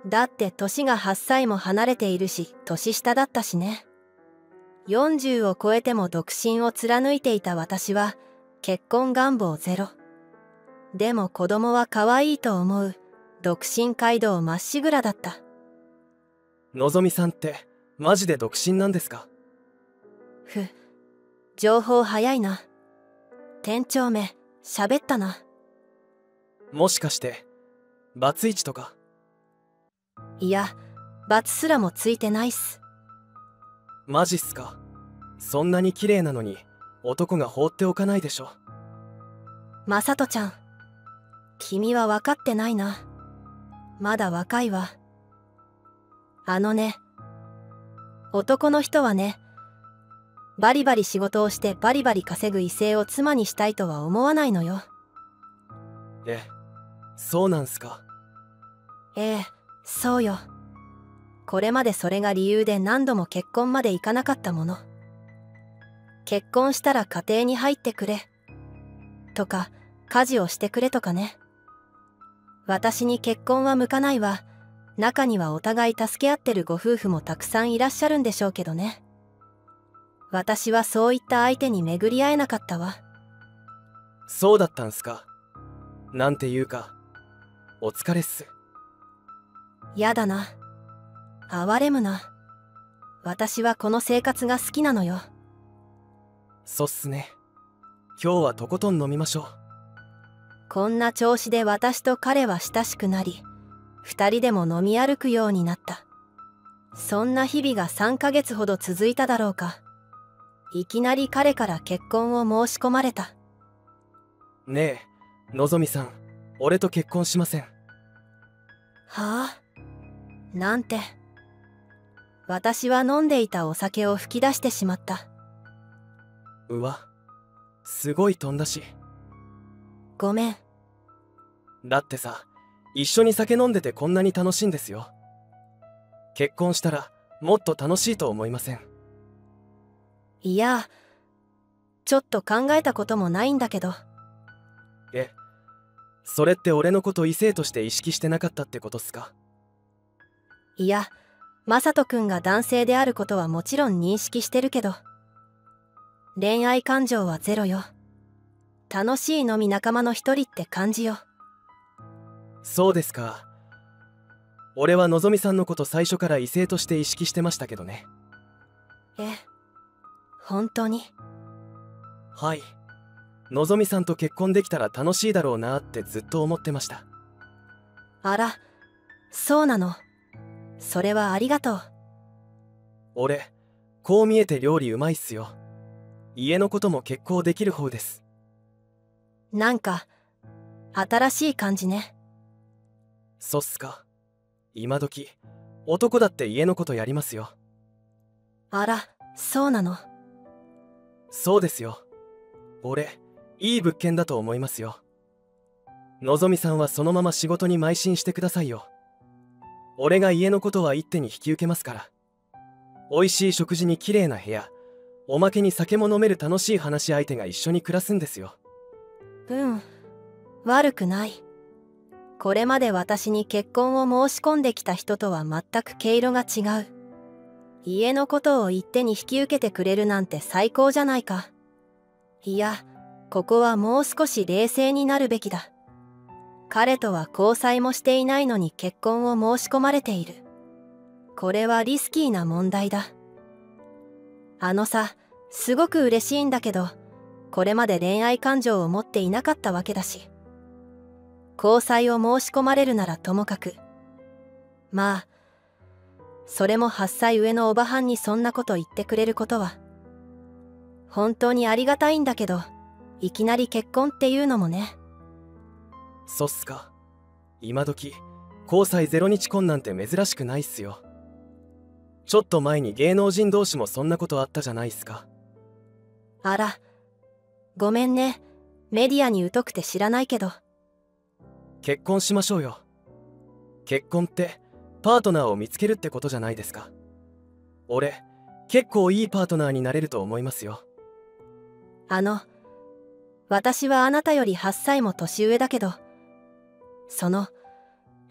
だって年がはっさいも離れているし、年下だったしね。よんじゅうを超えても独身を貫いていた私は結婚願望ゼロ。でも子供は可愛いと思う独身街道まっしぐらだった。 のぞみさんってマジで独身なんですか？ ふ、情報早いな。店長め、喋ったな。 もしかしてバツイチとか？ いや、罰すらもついてないっす。 マジっすか？そんなに綺麗なのに男が放っておかないでしょ。 まさとちゃん、君は分かってないな。まだ若いわ。あのね、男の人はね、バリバリ仕事をしてバリバリ稼ぐ異性を妻にしたいとは思わないのよ。 え、そうなんすか？ ええ、そうよ。これまでそれが理由で何度も結婚までいかなかったもの。結婚したら家庭に入ってくれとか、家事をしてくれとかね。私に結婚は向かないわ。中にはお互い助け合ってるご夫婦もたくさんいらっしゃるんでしょうけどね。私はそういった相手に巡り合えなかったわ。 そうだったんすか？なんていうかお疲れっす。 やだな。哀れむな。私はこの生活が好きなのよ。 そっすね。今日はとことん飲みましょう。 こんな調子で私と彼は親しくなり、二人でも飲み歩くようになった。そんな日々がさんかげつほど続いただろうか。いきなり彼から結婚を申し込まれた。 ねえ、のぞみさん、俺と結婚しません？ はあ？なんて。私は飲んでいたお酒を吹き出してしまった。 うわ、すごい飛んだし。 ごめん。 だってさ、一緒に酒飲んでてこんなに楽しいんですよ。結婚したらもっと楽しいと思いません？ いや、ちょっと考えたこともないんだけど。 え、それって俺のこと異性として意識してなかったってことっすか？ いや、マサトくんが男性であることはもちろん認識してるけど、恋愛感情はゼロよ。楽しい飲み仲間の一人って感じよ。 そうですか。俺はのぞみさんのこと最初から異性として意識してましたけどね。 え、本当に？ はい。のぞみさんと結婚できたら楽しいだろうなってずっと思ってました。 あら、そうなの。それはありがとう。 俺、こう見えて料理うまいっすよ。家のことも結構できる方です。 なんか、新しい感じね。 そっすか。今時、男だって家のことやりますよ。 あら、そうなの。 そうですよ。俺、いい物件だと思いますよ。のぞみさんはそのまま仕事に邁進してくださいよ。俺が家のことは一手に引き受けますから。美味しい食事に綺麗な部屋、おまけに酒も飲める楽しい話し相手が一緒に暮らすんですよ。 うん、悪くない。これまで私に結婚を申し込んできた人とは全く毛色が違う。家のことを一手に引き受けてくれるなんて最高じゃないか。いや、ここはもう少し冷静になるべきだ。彼とは交際もしていないのに結婚を申し込まれている。これはリスキーな問題だ。あのさ、すごく嬉しいんだけど、これまで恋愛感情を持っていなかったわけだし。交際を申し込まれるならともかく。まあ、それもはっさい上のおばはんにそんなこと言ってくれることは、本当にありがたいんだけど、いきなり結婚っていうのもね。 そっすか。今時、交際ゼロ日婚なんて珍しくないっすよ。ちょっと前に芸能人同士もそんなことあったじゃないっすか。 あら、ごめんね。メディアに疎くて知らないけど。 結婚しましょうよ。結婚ってパートナーを見つけるってことじゃないですか。俺、結構いいパートナーになれると思いますよ。 あの、私はあなたよりはっさいも年上だけど、その、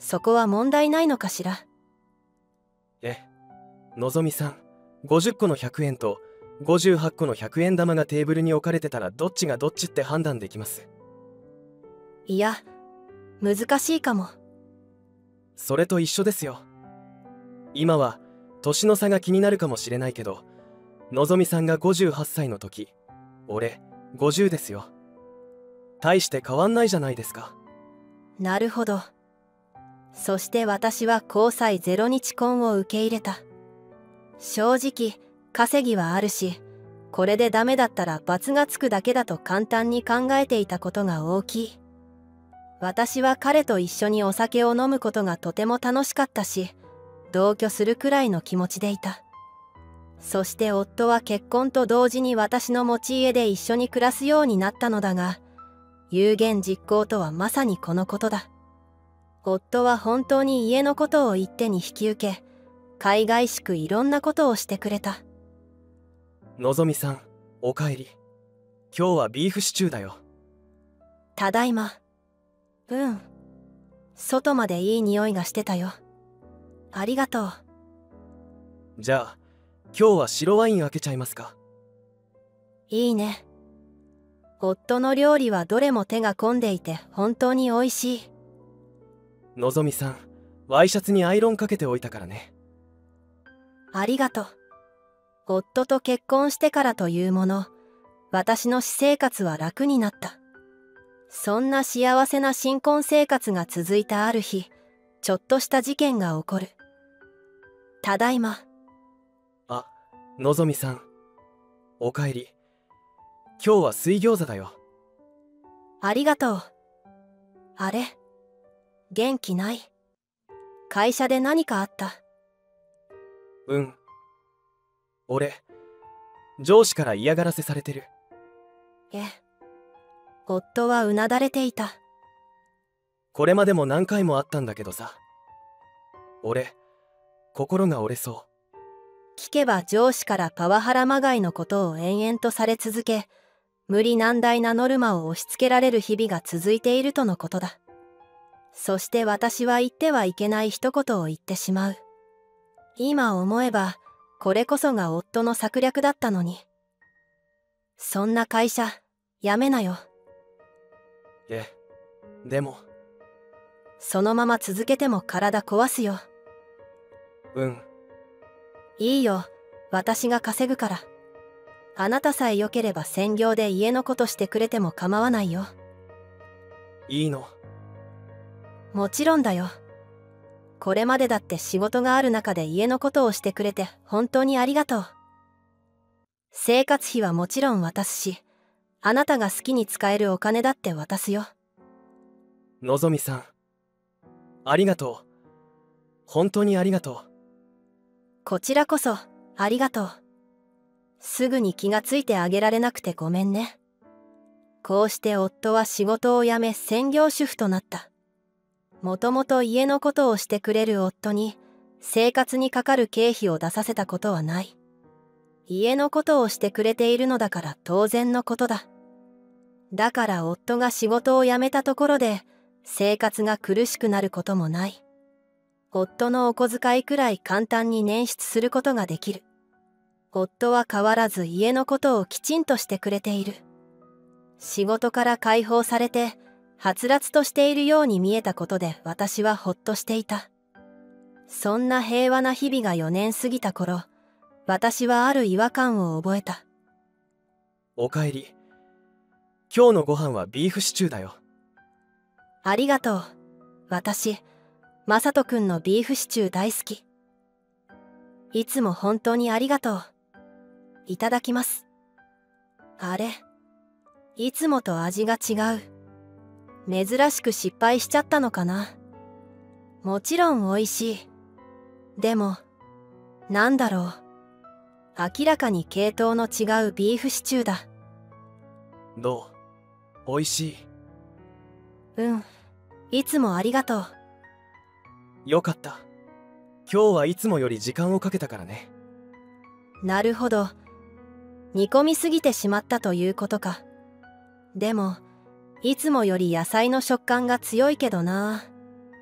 そこは問題ないのかしら。 え、のぞみさん、ごじゅっこのひゃくえんとごじゅうはっこのひゃくえん玉がテーブルに置かれてたらどっちがどっちって判断できます。 いや、難しいかも。 それと一緒ですよ。今は年の差が気になるかもしれないけど、のぞみさんがごじゅうはっさいの時、俺ごじゅうですよ。大して変わんないじゃないですか。 なるほど。そして私は交際ゼロ日婚を受け入れた。正直稼ぎはあるし、これでダメだったら罰がつくだけだと簡単に考えていたことが大きい。私は彼と一緒にお酒を飲むことがとても楽しかったし、同居するくらいの気持ちでいた。そして夫は結婚と同時に私の持ち家で一緒に暮らすようになったのだが、有言実行とはまさにこのことだ。夫は本当に家のことを一手に引き受け、海外しくいろんなことをしてくれた。 のぞみさん、おかえり。今日はビーフシチューだよ。 ただいま。うん。外までいい匂いがしてたよ。ありがとう。 じゃあ、今日は白ワイン開けちゃいますか。 いいね。夫の料理はどれも手が込んでいて本当に美味しい。 のぞみさん、ワイシャツにアイロンかけておいたからね。 ありがとう。夫と結婚してからというもの、私の私生活は楽になった。そんな幸せな新婚生活が続いたある日、ちょっとした事件が起こる。ただいま。 あ、のぞみさん、おかえり。今日は水餃子だよ。 ありがとう。あれ、元気ない？会社で何かあった？ うん。俺、上司から嫌がらせされてる。 え、夫はうなだれていた。 これまでも何回もあったんだけどさ。俺、心が折れそう。 聞けば上司からパワハラまがいのことを延々とされ続け、無理難題なノルマを押し付けられる日々が続いているとのことだ。そして私は言ってはいけない一言を言ってしまう。今思えば、これこそが夫の策略だったのに。そんな会社、辞めなよ。 え、でも。 そのまま続けても体壊すよ。 うん。 いいよ、私が稼ぐから。あなたさえ良ければ専業で家のことしてくれても構わないよ。 いいの？ もちろんだよ。これまでだって仕事がある中で家のことをしてくれて本当にありがとう。生活費はもちろん渡すし、あなたが好きに使えるお金だって渡すよ。 のぞみさん、ありがとう。本当にありがとう。 こちらこそありがとう。すぐに気がついてあげられなくてごめんね。こうして夫は仕事を辞め専業主婦となった。もともと家のことをしてくれる夫に生活にかかる経費を出させたことはない。家のことをしてくれているのだから当然のことだ。だから夫が仕事を辞めたところで生活が苦しくなることもない。夫のお小遣いくらい簡単に捻出することができる。夫は変わらず家のことをきちんとしてくれている。仕事から解放されてはつらつとしているように見えたことで私はほっとしていた。そんな平和な日々がよねん過ぎた頃、私はある違和感を覚えた。 おかえり。今日のご飯はビーフシチューだよ。 ありがとう。私、マサトくんのビーフシチュー大好き。いつも本当にありがとう。いただきます。あれ、いつもと味が違う。珍しく失敗しちゃったのかな。もちろん美味しい。でも、なんだろう。明らかに系統の違うビーフシチューだ。 どう？美味しい？ うん、いつもありがとう。 よかった。今日はいつもより時間をかけたからね。 なるほど。煮込みすぎてしまったということか。でも、いつもより野菜の食感が強いけどな。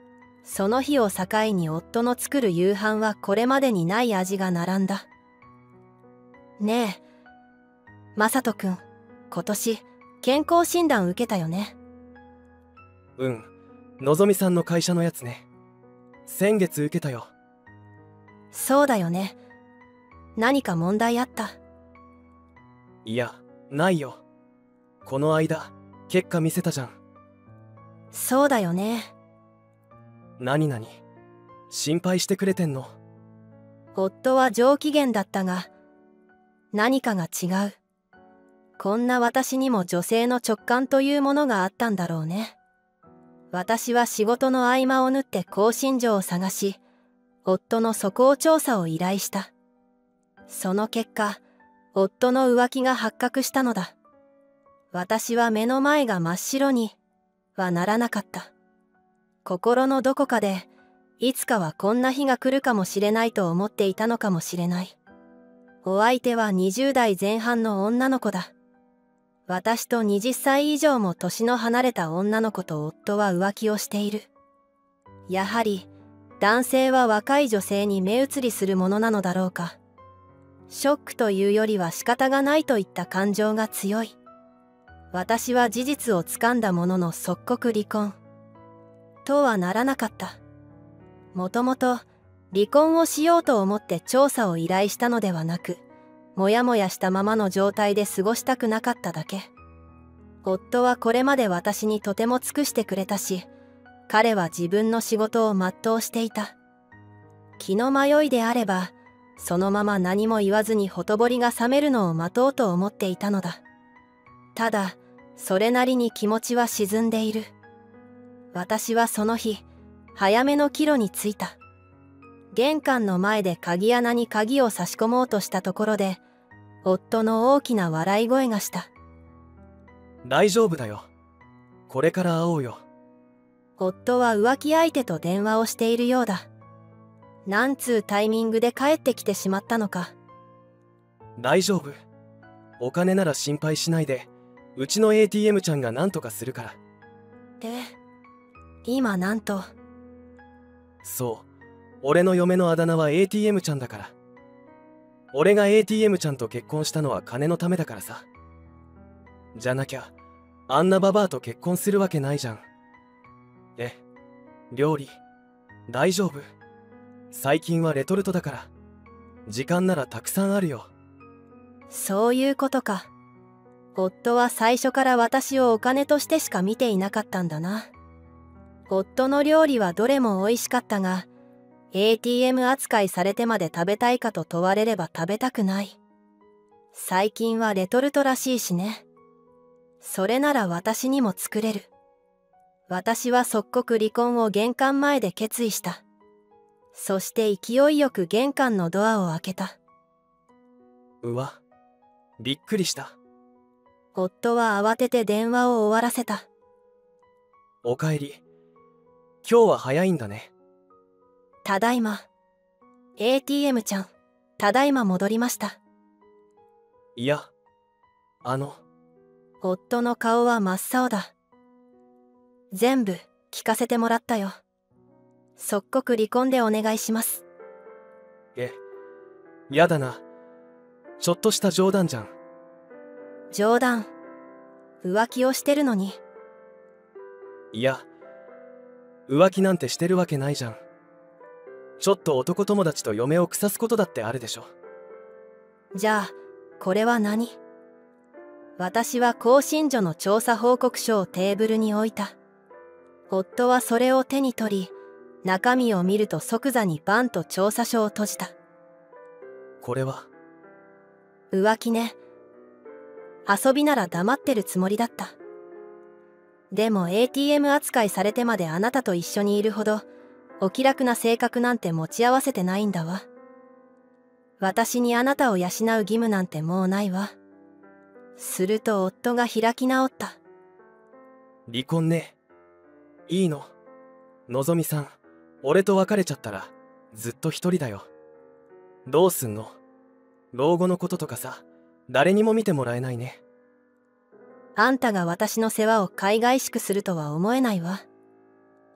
その日を境に夫の作る夕飯はこれまでにない味が並んだ。ねえ、マサトくん、今年健康診断受けたよね。 うん、のぞみさんの会社のやつね。先月受けたよ。 そうだよね。何か問題あった？ いや、ないよ。この間、結果見せたじゃん。 そうだよね。 なになに、心配してくれてんの？ 夫は上機嫌だったが、何かが違う。こんな私にも女性の直感というものがあったんだろうね。私は仕事の合間を縫って興信所を探し、夫の素行調査を依頼した。その結果、夫の浮気が発覚したのだ。私は目の前が真っ白にはならなかった。心のどこかで、いつかはこんな日が来るかもしれないと思っていたのかもしれない。お相手はにじゅう代前半の女の子だ。私とはたち以上も年の離れた女の子と夫は浮気をしている。やはり、男性は若い女性に目移りするものなのだろうか。ショックというよりは仕方がないといった感情が強い。私は事実をつかんだものの即刻離婚。とはならなかった。もともと離婚をしようと思って調査を依頼したのではなく、もやもやしたままの状態で過ごしたくなかっただけ。夫はこれまで私にとても尽くしてくれたし、彼は自分の仕事を全うしていた。気の迷いであれば、そのまま何も言わずにほとぼりが冷めるのを待とうと思っていたのだ。ただ、それなりに気持ちは沈んでいる。私はその日、早めの帰路に着いた。玄関の前で鍵穴に鍵を差し込もうとしたところで、夫の大きな笑い声がした。 大丈夫だよ。これから会おうよ。 夫は浮気相手と電話をしているようだ。なんつうタイミングで帰ってきてしまったのか。 大丈夫。お金なら心配しないで、うちの エーティーエム ちゃんが何とかするから。 で、今なんと。 そう。俺の嫁のあだ名は エーティーエム ちゃんだから。俺が エーティーエム ちゃんと結婚したのは金のためだからさ。じゃなきゃ、あんなババアと結婚するわけないじゃん。え、料理、大丈夫？最近はレトルトだから。時間ならたくさんあるよ。 そういうことか。夫は最初から私をお金としてしか見ていなかったんだな。夫の料理はどれも美味しかったが、エーティーエム 扱いされてまで食べたいかと問われれば食べたくない。最近はレトルトらしいしね。それなら私にも作れる。私は即刻離婚を玄関前で決意した。そして勢いよく玄関のドアを開けた。 うわ、びっくりした。 夫は慌てて電話を終わらせた。 おかえり。今日は早いんだね。 ただいま。エーティーエム ちゃん、ただいま戻りました。 いや、あの。 夫の顔は真っ青だ。全部聞かせてもらったよ。即刻離婚でお願いします。 え、やだな。ちょっとした冗談じゃん。 冗談。浮気をしてるのに。 いや、浮気なんてしてるわけないじゃん。ちょっと男友達と嫁を腐すことだってあるでしょ。 じゃあ、これは何？私は興信所の調査報告書をテーブルに置いた。夫はそれを手に取り、中身を見ると即座にバンと調査書を閉じた。 これは？ 浮気ね。遊びなら黙ってるつもりだった。でも エーティーエム 扱いされてまであなたと一緒にいるほど、お気楽な性格なんて持ち合わせてないんだわ。私にあなたを養う義務なんてもうないわ。すると夫が開き直った。 離婚ね。いいの。のぞみさん、俺と別れちゃったらずっと一人だよ。どうすんの？老後のこととかさ、誰にも見てもらえないね。 あんたが私の世話を海外しくするとは思えないわ。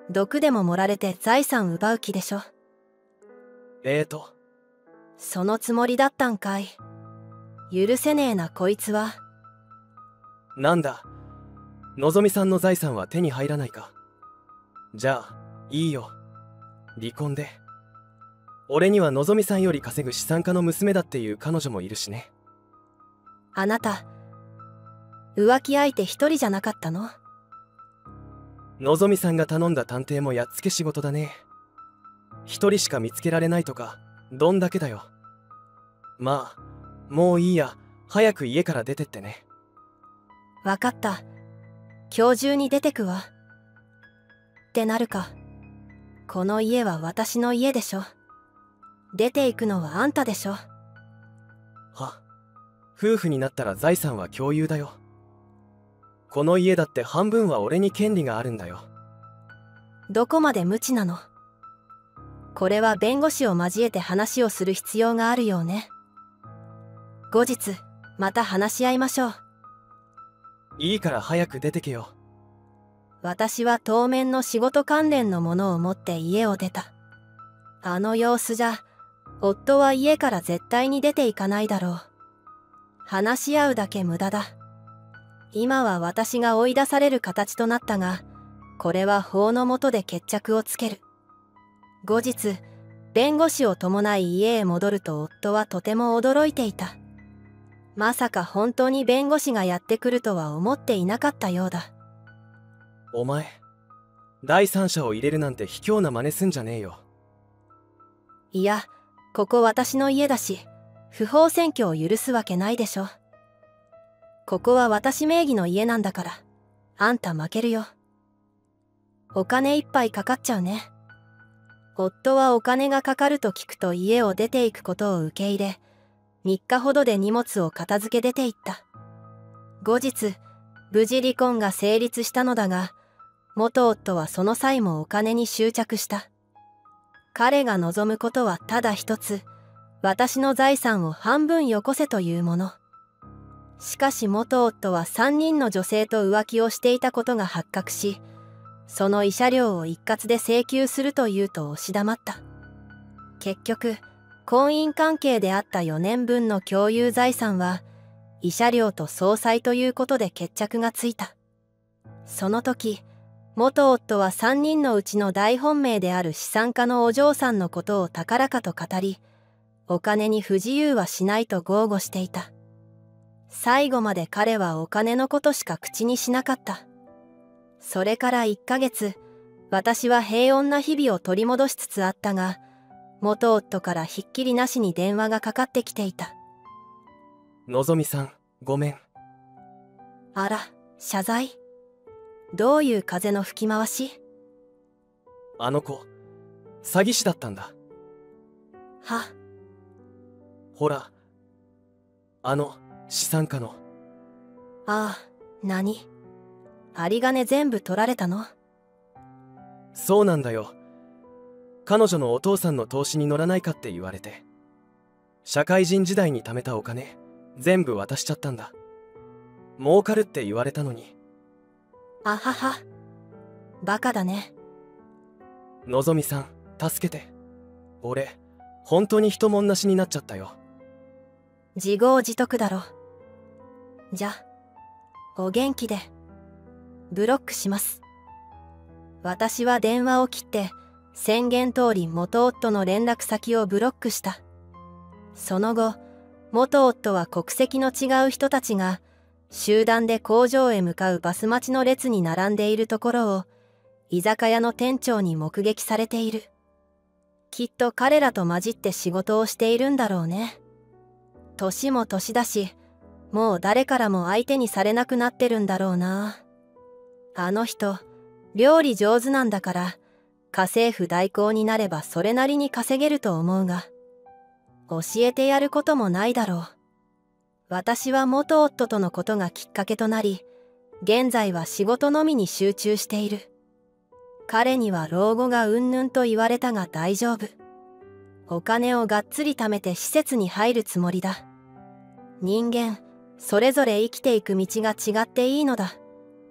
毒でも盛られて財産奪う気でしょ。 えーとそのつもりだったんかい。許せねえなこいつは。 なんだ、のぞみさんの財産は手に入らないか。じゃあいいよ、離婚で。俺にはのぞみさんより稼ぐ資産家の娘だっていう彼女もいるしね。 あなた浮気相手一人じゃなかったの？ のぞみさんが頼んだ探偵もやっつけ仕事だね。一人しか見つけられないとかどんだけだよ。まあもういいや、早く家から出てってね。 わかった。今日中に出てくわ。ってなるか。この家は私の家でしょ。出ていくのはあんたでしょ。 は、夫婦になったら財産は共有だよ。この家だって半分は俺に権利があるんだよ。 どこまで無知なの？これは弁護士を交えて話をする必要があるようね。後日また話し合いましょう。 いいから早く出てけよ。 私は当面の仕事関連のものを持って家を出た。あの様子じゃ夫は家から絶対に出ていかないだろう。話し合うだけ無駄だ。今は私が追い出される形となったが、これは法の下で決着をつける。後日弁護士を伴い家へ戻ると夫はとても驚いていた。まさか本当に弁護士がやってくるとは思っていなかったようだ。 お前、第三者を入れるなんて卑怯な真似すんじゃねえよ。 いや、ここ私の家だし、不法占拠を許すわけないでしょ。ここは私名義の家なんだから、あんた負けるよ。お金いっぱいかかっちゃうね。夫はお金がかかると聞くと家を出ていくことを受け入れ、みっかほどで荷物を片付け出て行った。後日、無事離婚が成立したのだが、元夫はその際もお金に執着した。彼が望むことはただ一つ、私の財産を半分よこせというもの。しかし元夫はさんにんの女性と浮気をしていたことが発覚し、その慰謝料を一括で請求するというと押し黙った。結局、婚姻関係であったよねんぶんの共有財産は、慰謝料と相殺ということで決着がついた。その時、元夫はさんにんのうちの大本命である資産家のお嬢さんのことを高らかと語り、お金に不自由はしないと豪語していた。最後まで彼はお金のことしか口にしなかった。それからいっかげつ、私は平穏な日々を取り戻しつつあったが、元夫からひっきりなしに電話がかかってきていた。 のぞみさん、ごめん。 あら、謝罪？どういう風の吹き回し？ あの子、詐欺師だったんだ。 は？ ほら、あの、資産家の。 ああ、何？有り金全部取られたの？ そうなんだよ。彼女のお父さんの投資に乗らないかって言われて。社会人時代に貯めたお金、全部渡しちゃったんだ。儲かるって言われたのに。 あはは。バカだね。 のぞみさん、助けて。俺、本当に人もんなしになっちゃったよ。 自業自得だろ。じゃ、お元気で。ブロックします。私は電話を切って、宣言通り元夫の連絡先をブロックした。その後、元夫は国籍の違う人たちが、集団で工場へ向かうバス待ちの列に並んでいるところを、居酒屋の店長に目撃されている。きっと彼らと混じって仕事をしているんだろうね。年も年だし、もう誰からも相手にされなくなってるんだろうな。あの人、料理上手なんだから、家政婦代行になればそれなりに稼げると思うが、教えてやることもないだろう。私は元夫とのことがきっかけとなり、現在は仕事のみに集中している。彼には老後がうんぬんと言われたが大丈夫。お金をがっつり貯めて施設に入るつもりだ。人間、それぞれ生きていく道が違っていいのだ。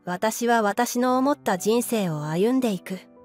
私は私の思った人生を歩んでいく。